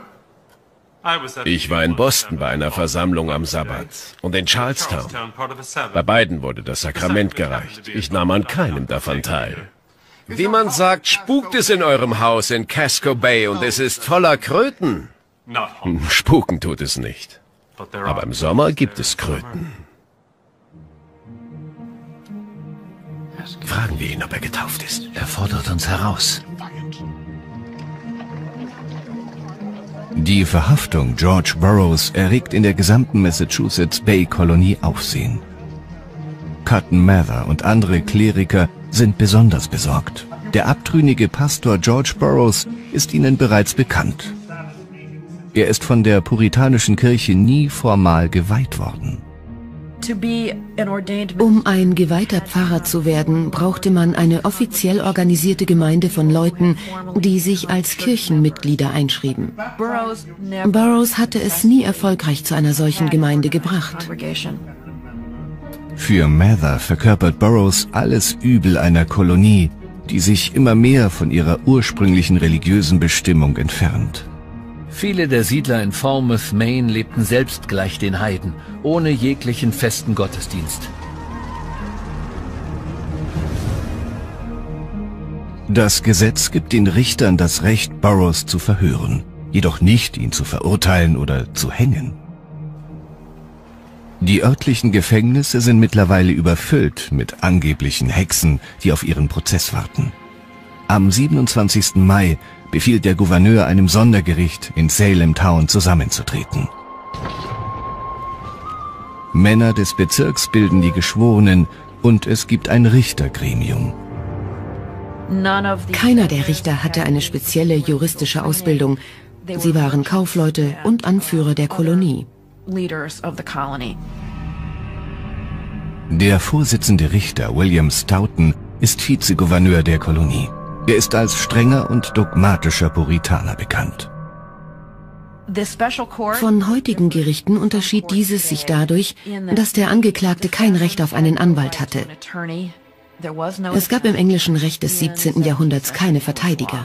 Ich war in Boston bei einer Versammlung am Sabbat und in Charlestown. Bei beiden wurde das Sakrament gereicht. Ich nahm an keinem davon teil. Wie man sagt, spukt es in eurem Haus in Casco Bay und es ist voller Kröten. Spuken tut es nicht. Aber im Sommer gibt es Kröten. Fragen wir ihn, ob er getauft ist. Er fordert uns heraus. Die Verhaftung George Burroughs erregt in der gesamten Massachusetts Bay-Kolonie Aufsehen. Cotton Mather und andere Kleriker sind besonders besorgt. Der abtrünnige Pastor George Burroughs ist ihnen bereits bekannt. Er ist von der puritanischen Kirche nie formal geweiht worden. Um ein geweihter Pfarrer zu werden, brauchte man eine offiziell organisierte Gemeinde von Leuten, die sich als Kirchenmitglieder einschrieben. Burroughs hatte es nie erfolgreich zu einer solchen Gemeinde gebracht. Für Mather verkörpert Burroughs alles Übel einer Kolonie, die sich immer mehr von ihrer ursprünglichen religiösen Bestimmung entfernt. Viele der Siedler in Falmouth, Maine, lebten selbst gleich den Heiden, ohne jeglichen festen Gottesdienst. Das Gesetz gibt den Richtern das Recht, Burroughs zu verhören, jedoch nicht, ihn zu verurteilen oder zu hängen. Die örtlichen Gefängnisse sind mittlerweile überfüllt mit angeblichen Hexen, die auf ihren Prozess warten. Am siebenundzwanzigsten Mai befiehlt der Gouverneur einem Sondergericht in Salem Town zusammenzutreten. Männer des Bezirks bilden die Geschworenen und es gibt ein Richtergremium. Keiner der Richter hatte eine spezielle juristische Ausbildung. Sie waren Kaufleute und Anführer der Kolonie. Der Vorsitzende Richter William Stoughton ist Vizegouverneur der Kolonie. Er ist als strenger und dogmatischer Puritaner bekannt. Von heutigen Gerichten unterschied dieses sich dadurch, dass der Angeklagte kein Recht auf einen Anwalt hatte. Es gab im englischen Recht des siebzehnten Jahrhunderts keine Verteidiger.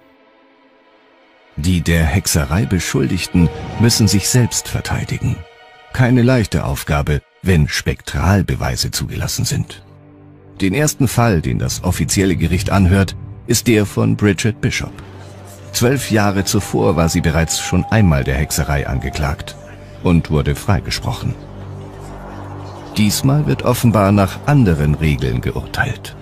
Die der Hexerei Beschuldigten müssen sich selbst verteidigen. Keine leichte Aufgabe, wenn Spektralbeweise zugelassen sind. Den ersten Fall, den das offizielle Gericht anhört, ist der von Bridget Bishop. Zwölf Jahre zuvor war sie bereits schon einmal der Hexerei angeklagt und wurde freigesprochen. Diesmal wird offenbar nach anderen Regeln geurteilt.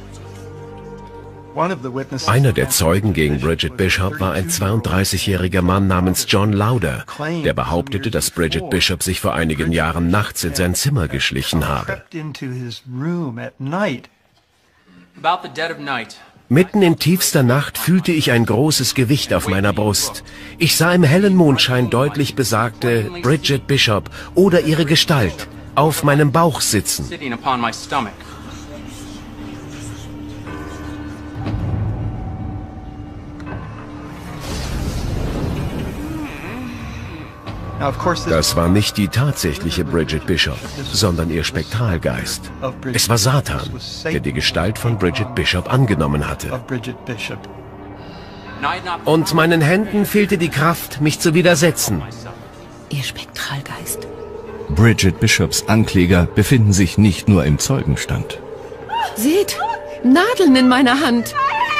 Einer der Zeugen gegen Bridget Bishop war ein zweiunddreißigjähriger Mann namens John Lauder, der behauptete, dass Bridget Bishop sich vor einigen Jahren nachts in sein Zimmer geschlichen habe. Mitten in tiefster Nacht fühlte ich ein großes Gewicht auf meiner Brust. Ich sah im hellen Mondschein deutlich besagte Bridget Bishop oder ihre Gestalt auf meinem Bauch sitzen. Das war nicht die tatsächliche Bridget Bishop, sondern ihr Spektralgeist. Es war Satan, der die Gestalt von Bridget Bishop angenommen hatte. Und meinen Händen fehlte die Kraft, mich zu widersetzen. Ihr Spektralgeist. Bridget Bishops Ankläger befinden sich nicht nur im Zeugenstand. Seht, Nadeln in meiner Hand.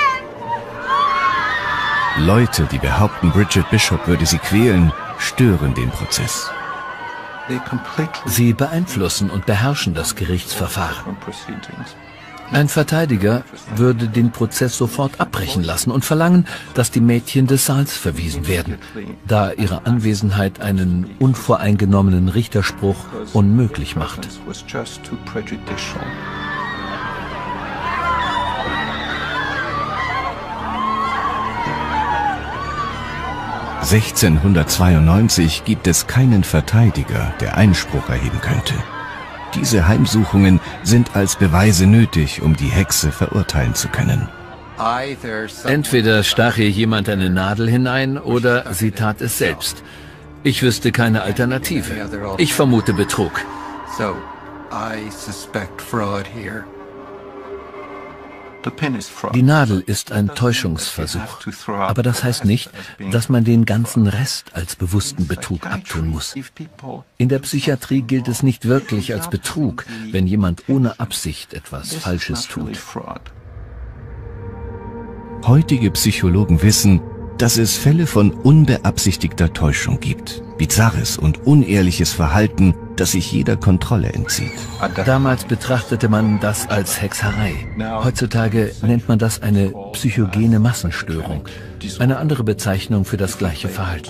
Leute, die behaupten, Bridget Bishop würde sie quälen, stören den Prozess. Sie beeinflussen und beherrschen das Gerichtsverfahren. Ein Verteidiger würde den Prozess sofort abbrechen lassen und verlangen, dass die Mädchen des Saals verwiesen werden, da ihre Anwesenheit einen unvoreingenommenen Richterspruch unmöglich macht. sechzehnhundertzweiundneunzig gibt es keinen Verteidiger, der Einspruch erheben könnte. Diese Heimsuchungen sind als Beweise nötig, um die Hexe verurteilen zu können. Entweder stach ihr jemand eine Nadel hinein oder sie tat es selbst. Ich wüsste keine Alternative. Ich vermute Betrug. Die Nadel ist ein Täuschungsversuch, aber das heißt nicht, dass man den ganzen Rest als bewussten Betrug abtun muss. In der Psychiatrie gilt es nicht wirklich als Betrug, wenn jemand ohne Absicht etwas Falsches tut. Heutige Psychologen wissen, dass es Fälle von unbeabsichtigter Täuschung gibt, bizarres und unehrliches Verhalten, das sich jeder Kontrolle entzieht. Damals betrachtete man das als Hexerei. Heutzutage nennt man das eine psychogene Massenstörung, eine andere Bezeichnung für das gleiche Verhalten.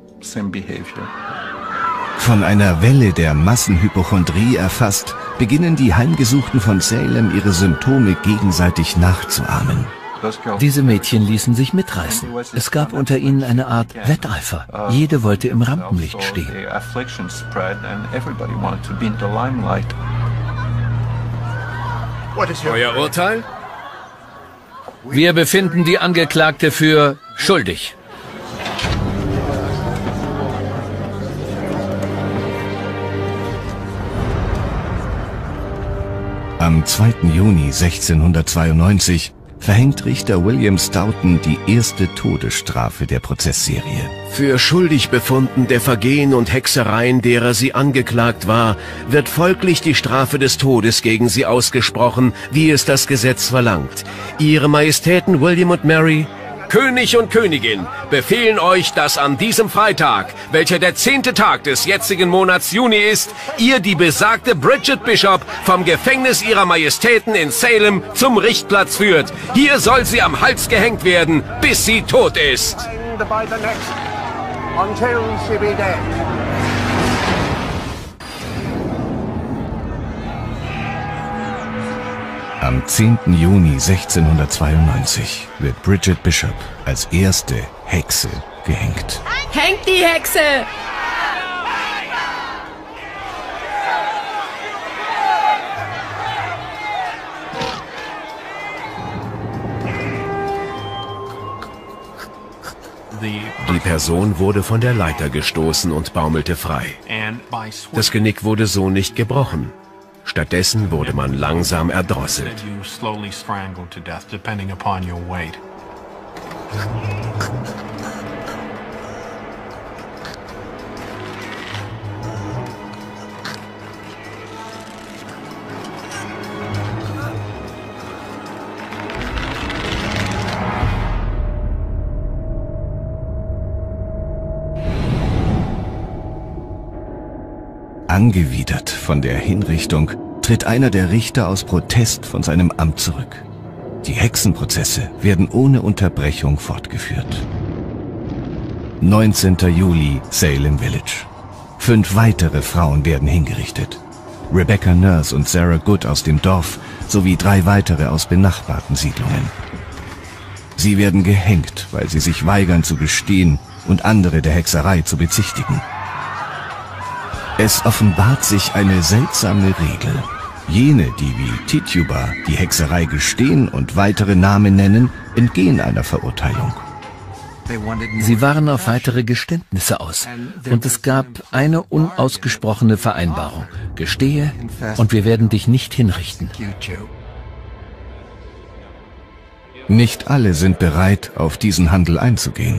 Von einer Welle der Massenhypochondrie erfasst, beginnen die Heimgesuchten von Salem ihre Symptome gegenseitig nachzuahmen. Diese Mädchen ließen sich mitreißen. Es gab unter ihnen eine Art Wetteifer. Jede wollte im Rampenlicht stehen. Euer Urteil? Wir befinden die Angeklagte für schuldig. Am zweiten Juni sechzehnhundertzweiundneunzig verhängt Richter William Stoughton die erste Todesstrafe der Prozessserie. Für schuldig befunden der Vergehen und Hexereien, derer sie angeklagt war, wird folglich die Strafe des Todes gegen sie ausgesprochen, wie es das Gesetz verlangt. Ihre Majestäten William und Mary, König und Königin, befehlen euch, dass an diesem Freitag, welcher der zehnte Tag des jetzigen Monats Juni ist, ihr die besagte Bridget Bishop vom Gefängnis ihrer Majestäten in Salem zum Richtplatz führt. Hier soll sie am Hals gehängt werden, bis sie tot ist. Am zehnten Juni sechzehnhundertzweiundneunzig wird Bridget Bishop als erste Hexe gehängt. Hängt die Hexe! Die Person wurde von der Leiter gestoßen und baumelte frei. Das Genick wurde so nicht gebrochen. Stattdessen wurde man langsam erdrosselt. Angewidert von der Hinrichtung tritt einer der Richter aus Protest von seinem Amt zurück. Die Hexenprozesse werden ohne Unterbrechung fortgeführt. neunzehnter Juli, Salem Village. Fünf weitere Frauen werden hingerichtet. Rebecca Nurse und Sarah Good aus dem Dorf sowie drei weitere aus benachbarten Siedlungen. Sie werden gehängt, weil sie sich weigern zu gestehen und andere der Hexerei zu bezichtigen. Es offenbart sich eine seltsame Regel. Jene, die wie Tituba die Hexerei gestehen und weitere Namen nennen, entgehen einer Verurteilung. Sie waren auf weitere Geständnisse aus und es gab eine unausgesprochene Vereinbarung. Gestehe und wir werden dich nicht hinrichten. Nicht alle sind bereit, auf diesen Handel einzugehen.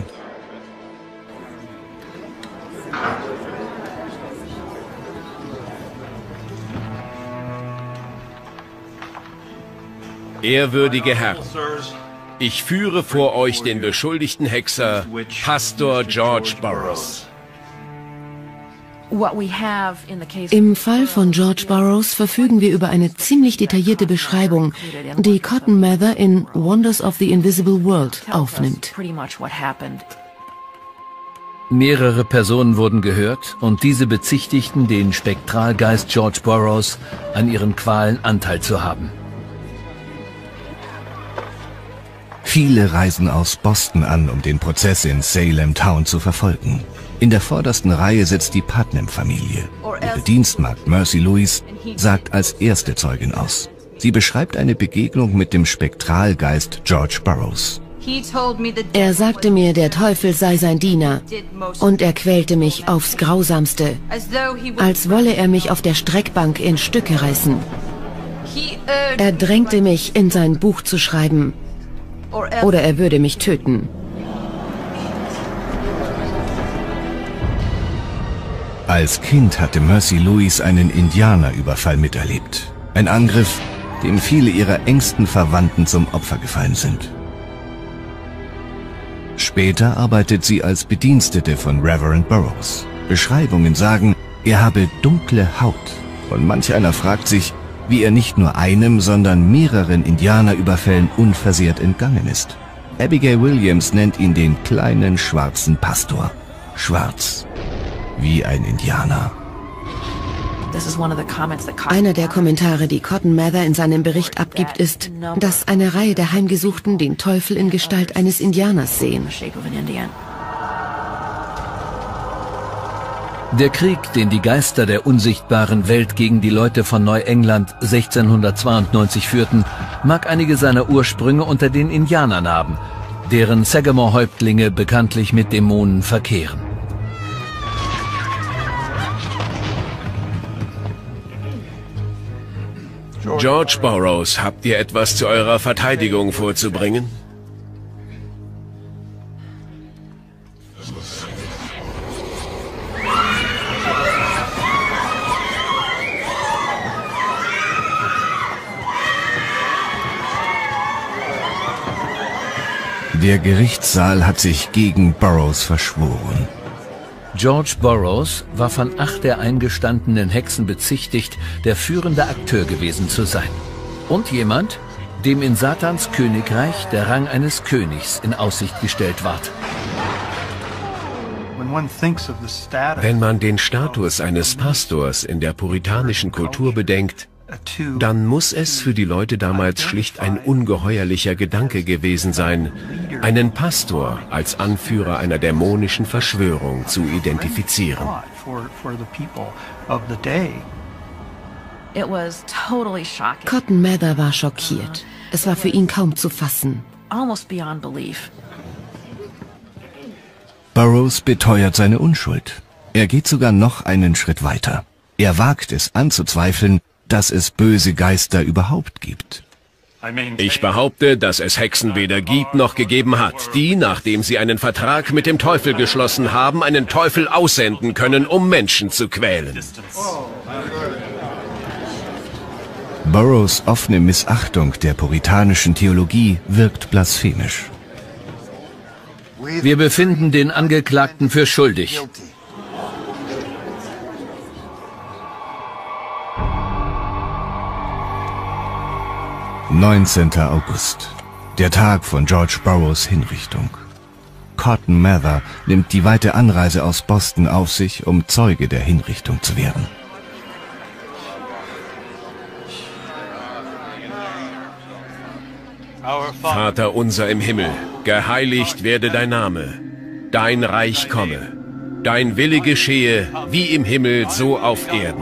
Ehrwürdige Herren, ich führe vor euch den beschuldigten Hexer, Pastor George Burroughs. Im Fall von George Burroughs verfügen wir über eine ziemlich detaillierte Beschreibung, die Cotton Mather in Wonders of the Invisible World aufnimmt. Mehrere Personen wurden gehört und diese bezichtigten den Spektralgeist George Burroughs, an ihren Qualen Anteil zu haben. Viele reisen aus Boston an, um den Prozess in Salem Town zu verfolgen. In der vordersten Reihe sitzt die Putnam-Familie. Die Bedienstmagd Mercy Lewis sagt als erste Zeugin aus. Sie beschreibt eine Begegnung mit dem Spektralgeist George Burroughs. Er sagte mir, der Teufel sei sein Diener, und er quälte mich aufs Grausamste, als wolle er mich auf der Streckbank in Stücke reißen. Er drängte mich, in sein Buch zu schreiben, oder er würde mich töten. Als Kind hatte Mercy Lewis einen Indianerüberfall miterlebt. Ein Angriff, dem viele ihrer engsten Verwandten zum Opfer gefallen sind. Später arbeitet sie als Bedienstete von Reverend Burroughs. Beschreibungen sagen, er habe dunkle Haut. Und manch einer fragt sich, wie er nicht nur einem, sondern mehreren Indianerüberfällen unversehrt entgangen ist. Abigail Williams nennt ihn den kleinen schwarzen Pastor. Schwarz. Wie ein Indianer. Einer der Kommentare, die Cotton Mather in seinem Bericht abgibt, ist, dass eine Reihe der Heimgesuchten den Teufel in Gestalt eines Indianers sehen. Der Krieg, den die Geister der unsichtbaren Welt gegen die Leute von Neuengland sechzehnhundertzweiundneunzig führten, mag einige seiner Ursprünge unter den Indianern haben, deren Sagamore-Häuptlinge bekanntlich mit Dämonen verkehren. George Burroughs, habt ihr etwas zu eurer Verteidigung vorzubringen? Der Gerichtssaal hat sich gegen Burroughs verschworen. George Burroughs war von acht der eingestandenen Hexen bezichtigt, der führende Akteur gewesen zu sein. Und jemand, dem in Satans Königreich der Rang eines Königs in Aussicht gestellt ward. Wenn man den Status eines Pastors in der puritanischen Kultur bedenkt, dann muss es für die Leute damals schlicht ein ungeheuerlicher Gedanke gewesen sein, einen Pastor als Anführer einer dämonischen Verschwörung zu identifizieren. Cotton Mather war schockiert. Es war für ihn kaum zu fassen. Burroughs beteuert seine Unschuld. Er geht sogar noch einen Schritt weiter. Er wagt es anzuzweifeln, dass es böse Geister überhaupt gibt. Ich behaupte, dass es Hexen weder gibt noch gegeben hat, die, nachdem sie einen Vertrag mit dem Teufel geschlossen haben, einen Teufel aussenden können, um Menschen zu quälen. Burroughs offene Missachtung der puritanischen Theologie wirkt blasphemisch. Wir befinden den Angeklagten für schuldig. neunzehnter August, der Tag von George Burroughs Hinrichtung. Cotton Mather nimmt die weite Anreise aus Boston auf sich, um Zeuge der Hinrichtung zu werden. Vater unser im Himmel, geheiligt werde dein Name, dein Reich komme, dein Wille geschehe, wie im Himmel, so auf Erden.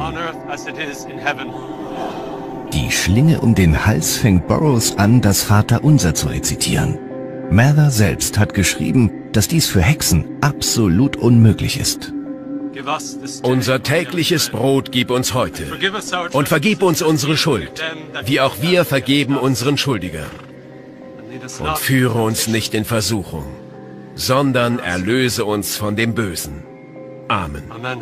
Die Schlinge um den Hals fängt Burroughs an, das Vaterunser zu rezitieren. Mather selbst hat geschrieben, dass dies für Hexen absolut unmöglich ist. Unser tägliches Brot gib uns heute und vergib uns unsere Schuld, wie auch wir vergeben unseren Schuldigern. Und führe uns nicht in Versuchung, sondern erlöse uns von dem Bösen. Amen.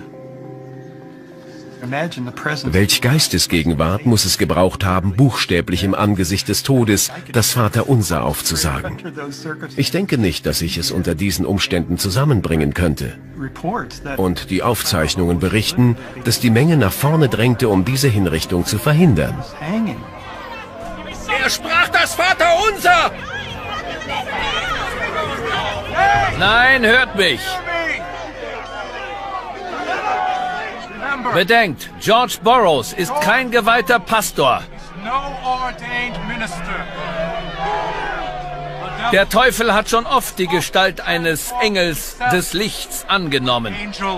Welch Geistesgegenwart muss es gebraucht haben, buchstäblich im Angesicht des Todes das Vaterunser aufzusagen? Ich denke nicht, dass ich es unter diesen Umständen zusammenbringen könnte. Und die Aufzeichnungen berichten, dass die Menge nach vorne drängte, um diese Hinrichtung zu verhindern. Er sprach das Vaterunser! Nein, hört mich! Bedenkt, George Burroughs ist kein geweihter Pastor. Der Teufel hat schon oft die Gestalt eines Engels des Lichts angenommen.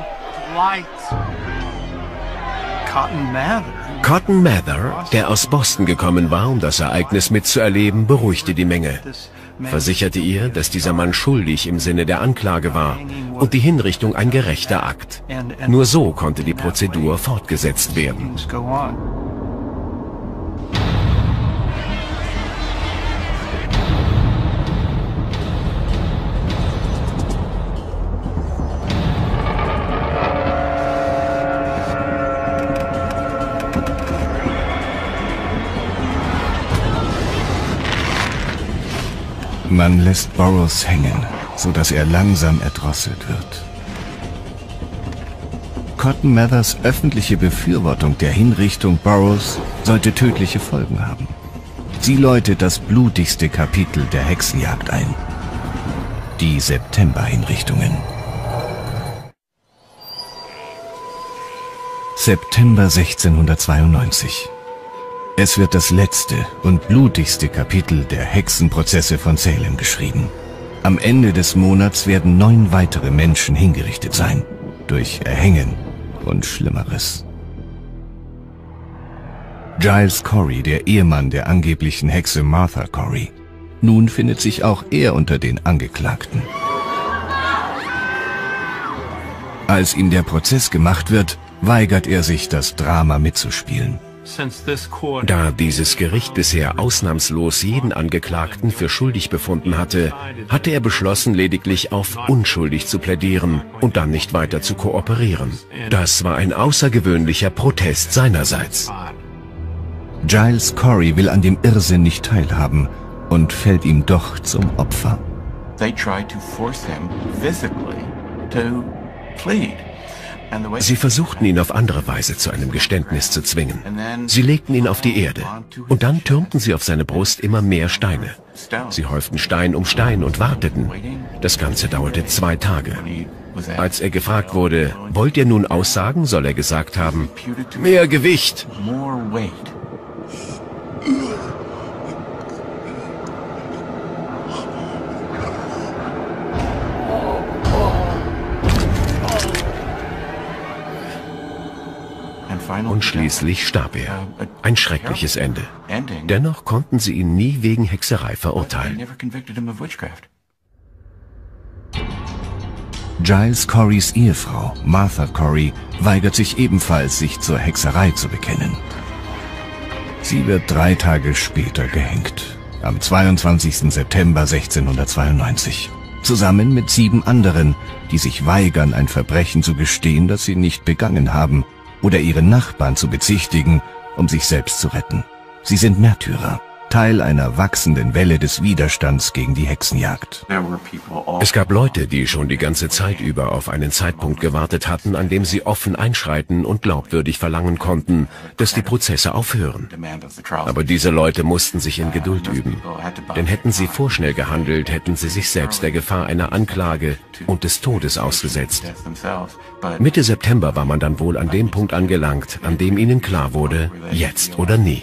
Cotton Mather, der aus Boston gekommen war, um das Ereignis mitzuerleben, beruhigte die Menge, versicherte ihr, dass dieser Mann schuldig im Sinne der Anklage war und die Hinrichtung ein gerechter Akt. Nur so konnte die Prozedur fortgesetzt werden. Man lässt Burroughs hängen, sodass er langsam erdrosselt wird. Cotton Mathers öffentliche Befürwortung der Hinrichtung Burroughs sollte tödliche Folgen haben. Sie läutet das blutigste Kapitel der Hexenjagd ein. Die September-Hinrichtungen. September sechzehnhundertzweiundneunzig. Es wird das letzte und blutigste Kapitel der Hexenprozesse von Salem geschrieben. Am Ende des Monats werden neun weitere Menschen hingerichtet sein. Durch Erhängen und Schlimmeres. Giles Corey, der Ehemann der angeblichen Hexe Martha Corey. Nun findet sich auch er unter den Angeklagten. Als ihm der Prozess gemacht wird, weigert er sich, das Drama mitzuspielen. Da dieses Gericht bisher ausnahmslos jeden Angeklagten für schuldig befunden hatte, hatte er beschlossen, lediglich auf unschuldig zu plädieren und dann nicht weiter zu kooperieren. Das war ein außergewöhnlicher Protest seinerseits. Giles Corey will an dem Irrsinn nicht teilhaben und fällt ihm doch zum Opfer. Sie versuchten ihn auf andere Weise zu einem Geständnis zu zwingen. Sie legten ihn auf die Erde und dann türmten sie auf seine Brust immer mehr Steine. Sie häuften Stein um Stein und warteten. Das Ganze dauerte zwei Tage. Als er gefragt wurde, wollt ihr nun aussagen, soll er gesagt haben, mehr Gewicht. Und schließlich starb er. Ein schreckliches Ende. Dennoch konnten sie ihn nie wegen Hexerei verurteilen. Giles Coreys Ehefrau, Martha Corey, weigert sich ebenfalls, sich zur Hexerei zu bekennen. Sie wird drei Tage später gehängt, am zweiundzwanzigsten September sechzehnhundertzweiundneunzig. Zusammen mit sieben anderen, die sich weigern, ein Verbrechen zu gestehen, das sie nicht begangen haben, oder ihre Nachbarn zu bezichtigen, um sich selbst zu retten. Sie sind Märtyrer, Teil einer wachsenden Welle des Widerstands gegen die Hexenjagd. Es gab Leute, die schon die ganze Zeit über auf einen Zeitpunkt gewartet hatten, an dem sie offen einschreiten und glaubwürdig verlangen konnten, dass die Prozesse aufhören. Aber diese Leute mussten sich in Geduld üben. Denn hätten sie vorschnell gehandelt, hätten sie sich selbst der Gefahr einer Anklage und des Todes ausgesetzt. Mitte September war man dann wohl an dem Punkt angelangt, an dem ihnen klar wurde, jetzt oder nie.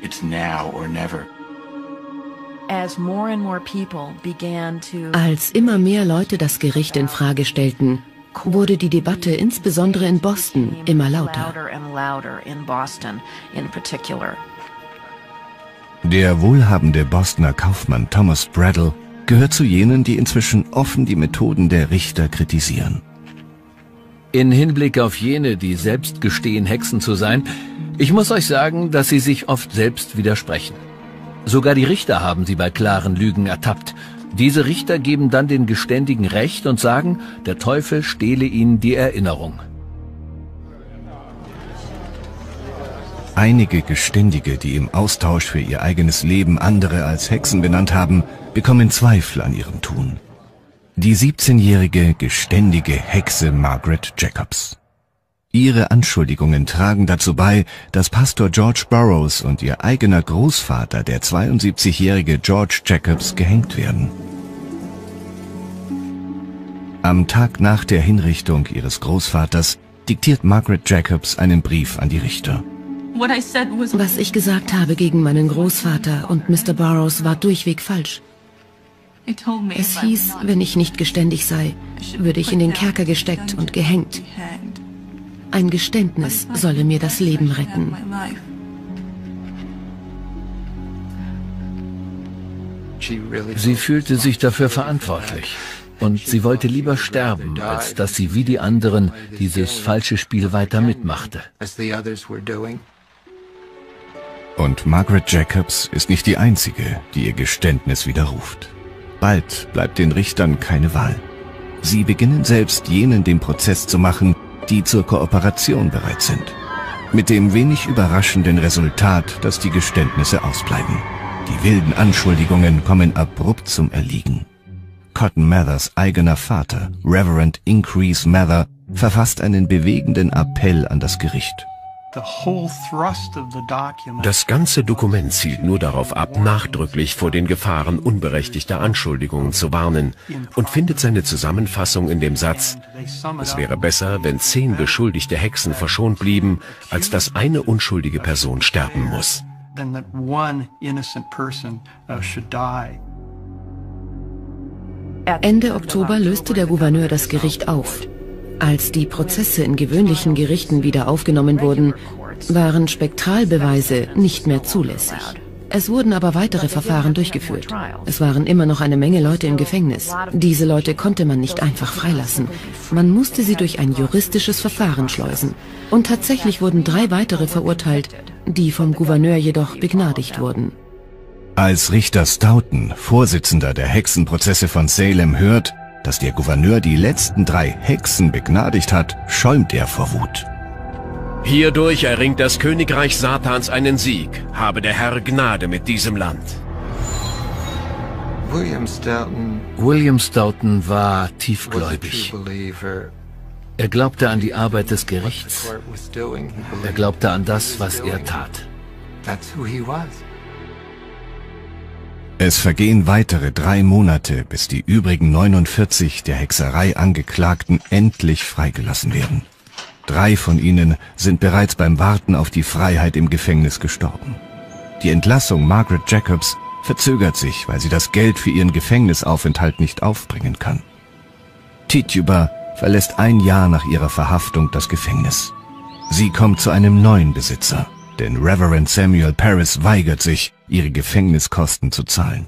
Als immer mehr Leute das Gericht in Frage stellten, wurde die Debatte insbesondere in Boston immer lauter. Der wohlhabende Bostoner Kaufmann Thomas Bradell gehört zu jenen, die inzwischen offen die Methoden der Richter kritisieren. In Hinblick auf jene, die selbst gestehen, Hexen zu sein, ich muss euch sagen, dass sie sich oft selbst widersprechen. Sogar die Richter haben sie bei klaren Lügen ertappt. Diese Richter geben dann den Geständigen Recht und sagen, der Teufel stehle ihnen die Erinnerung. Einige Geständige, die im Austausch für ihr eigenes Leben andere als Hexen benannt haben, bekommen Zweifel an ihrem Tun. Die siebzehnjährige, geständige Hexe Margaret Jacobs. Ihre Anschuldigungen tragen dazu bei, dass Pastor George Burroughs und ihr eigener Großvater, der zweiundsiebzigjährige George Jacobs, gehängt werden. Am Tag nach der Hinrichtung ihres Großvaters diktiert Margaret Jacobs einen Brief an die Richter. Was ich gesagt habe gegen meinen Großvater und Mister Burroughs war durchweg falsch. Es hieß, wenn ich nicht geständig sei, würde ich in den Kerker gesteckt und gehängt. Ein Geständnis solle mir das Leben retten. Sie fühlte sich dafür verantwortlich. Und sie wollte lieber sterben, als dass sie wie die anderen dieses falsche Spiel weiter mitmachte. Und Margaret Jacobs ist nicht die Einzige, die ihr Geständnis widerruft. Bald bleibt den Richtern keine Wahl. Sie beginnen selbst jenen den Prozess zu machen, die zur Kooperation bereit sind. Mit dem wenig überraschenden Resultat, dass die Geständnisse ausbleiben. Die wilden Anschuldigungen kommen abrupt zum Erliegen. Cotton Mathers eigener Vater, Reverend Increase Mather, verfasst einen bewegenden Appell an das Gericht. Das ganze Dokument zielt nur darauf ab, nachdrücklich vor den Gefahren unberechtigter Anschuldigungen zu warnen und findet seine Zusammenfassung in dem Satz: Es wäre besser, wenn zehn beschuldigte Hexen verschont blieben, als dass eine unschuldige Person sterben muss. Ende Oktober löste der Gouverneur das Gericht auf. Als die Prozesse in gewöhnlichen Gerichten wieder aufgenommen wurden, waren Spektralbeweise nicht mehr zulässig. Es wurden aber weitere Verfahren durchgeführt. Es waren immer noch eine Menge Leute im Gefängnis. Diese Leute konnte man nicht einfach freilassen. Man musste sie durch ein juristisches Verfahren schleusen. Und tatsächlich wurden drei weitere verurteilt, die vom Gouverneur jedoch begnadigt wurden. Als Richter Stoughton, Vorsitzender der Hexenprozesse von Salem, hört, dass der Gouverneur die letzten drei Hexen begnadigt hat, schäumt er vor Wut. Hierdurch erringt das Königreich Satans einen Sieg, habe der Herr Gnade mit diesem Land. William Stoughton, William Stoughton war tiefgläubig. Er glaubte an die Arbeit des Gerichts. Er glaubte an das, was er tat. Es vergehen weitere drei Monate, bis die übrigen neunundvierzig der Hexerei Angeklagten endlich freigelassen werden. Drei von ihnen sind bereits beim Warten auf die Freiheit im Gefängnis gestorben. Die Entlassung Margaret Jacobs verzögert sich, weil sie das Geld für ihren Gefängnisaufenthalt nicht aufbringen kann. Tituba verlässt ein Jahr nach ihrer Verhaftung das Gefängnis. Sie kommt zu einem neuen Besitzer, denn Reverend Samuel Parris weigert sich, ihre Gefängniskosten zu zahlen.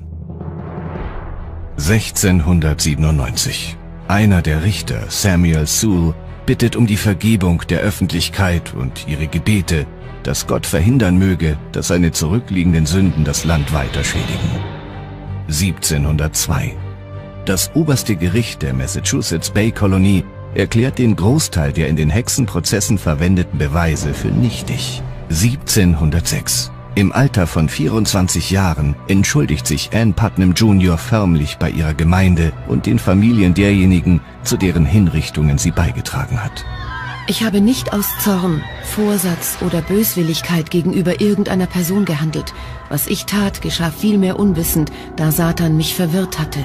sechzehnhundertsiebenundneunzig. Einer der Richter, Samuel Sewell, bittet um die Vergebung der Öffentlichkeit und ihre Gebete, dass Gott verhindern möge, dass seine zurückliegenden Sünden das Land weiter schädigen. siebzehnhundertzwei. Das oberste Gericht der Massachusetts Bay Kolonie erklärt den Großteil der in den Hexenprozessen verwendeten Beweise für nichtig. siebzehnhundertsechs. Im Alter von vierundzwanzig Jahren entschuldigt sich Ann Putnam Junior förmlich bei ihrer Gemeinde und den Familien derjenigen, zu deren Hinrichtungen sie beigetragen hat. Ich habe nicht aus Zorn, Vorsatz oder Böswilligkeit gegenüber irgendeiner Person gehandelt. Was ich tat, geschah vielmehr unwissend, da Satan mich verwirrt hatte.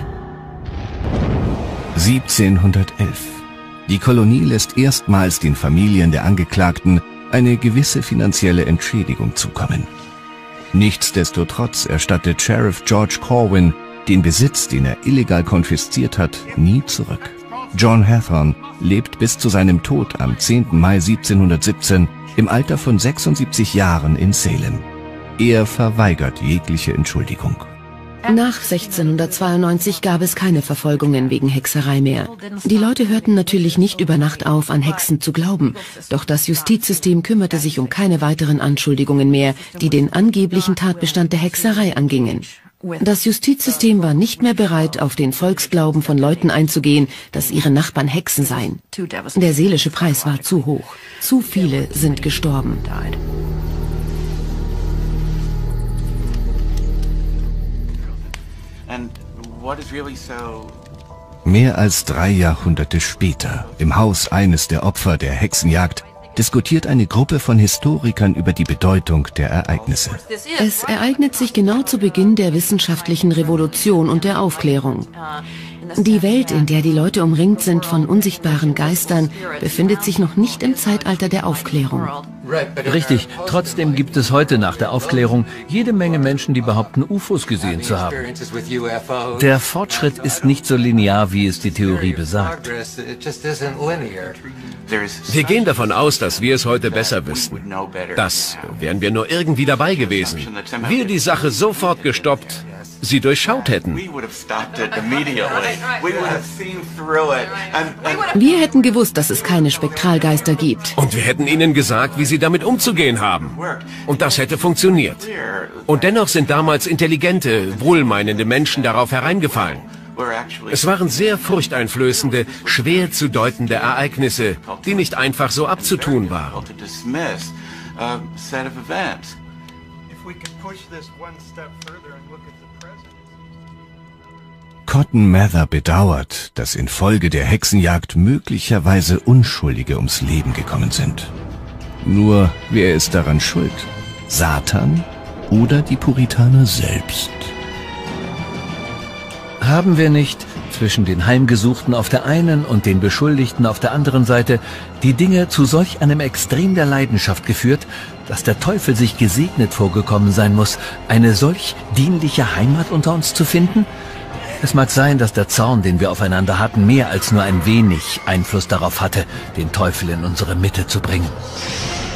siebzehnhundertelf. Die Kolonie lässt erstmals den Familien der Angeklagten eine gewisse finanzielle Entschädigung zukommen. Nichtsdestotrotz erstattet Sheriff George Corwin den Besitz, den er illegal konfisziert hat, nie zurück. John Hathorne lebt bis zu seinem Tod am zehnten Mai siebzehnhundertsiebzehn im Alter von sechsundsiebzig Jahren in Salem. Er verweigert jegliche Entschuldigung. Nach sechzehnhundertzweiundneunzig gab es keine Verfolgungen wegen Hexerei mehr. Die Leute hörten natürlich nicht über Nacht auf, an Hexen zu glauben, doch das Justizsystem kümmerte sich um keine weiteren Anschuldigungen mehr, die den angeblichen Tatbestand der Hexerei angingen. Das Justizsystem war nicht mehr bereit, auf den Volksglauben von Leuten einzugehen, dass ihre Nachbarn Hexen seien. Der seelische Preis war zu hoch. Zu viele sind gestorben. Mehr als drei Jahrhunderte später, im Haus eines der Opfer der Hexenjagd, diskutiert eine Gruppe von Historikern über die Bedeutung der Ereignisse. Es ereignet sich genau zu Beginn der wissenschaftlichen Revolution und der Aufklärung. Die Welt, in der die Leute umringt sind von unsichtbaren Geistern, befindet sich noch nicht im Zeitalter der Aufklärung. Richtig, trotzdem gibt es heute nach der Aufklärung jede Menge Menschen, die behaupten, U F Os gesehen zu haben. Der Fortschritt ist nicht so linear, wie es die Theorie besagt. Wir gehen davon aus, dass wir es heute besser wüssten. Das wären wir nur irgendwie dabei gewesen. Wir die Sache sofort gestoppt, sie durchschaut hätten. Wir hätten gewusst, dass es keine Spektralgeister gibt. Und wir hätten ihnen gesagt, wie sie damit umzugehen haben. Und das hätte funktioniert. Und dennoch sind damals intelligente, wohlmeinende Menschen darauf hereingefallen. Es waren sehr furchteinflößende, schwer zu deutende Ereignisse, die nicht einfach so abzutun waren. Cotton Mather bedauert, dass infolge der Hexenjagd möglicherweise Unschuldige ums Leben gekommen sind. Nur, wer ist daran schuld? Satan oder die Puritaner selbst? Haben wir nicht zwischen den Heimgesuchten auf der einen und den Beschuldigten auf der anderen Seite die Dinge zu solch einem Extrem der Leidenschaft geführt, dass der Teufel sich gesegnet vorgekommen sein muss, eine solch dienliche Heimat unter uns zu finden? Es mag sein, dass der Zorn, den wir aufeinander hatten, mehr als nur ein wenig Einfluss darauf hatte, den Teufel in unsere Mitte zu bringen.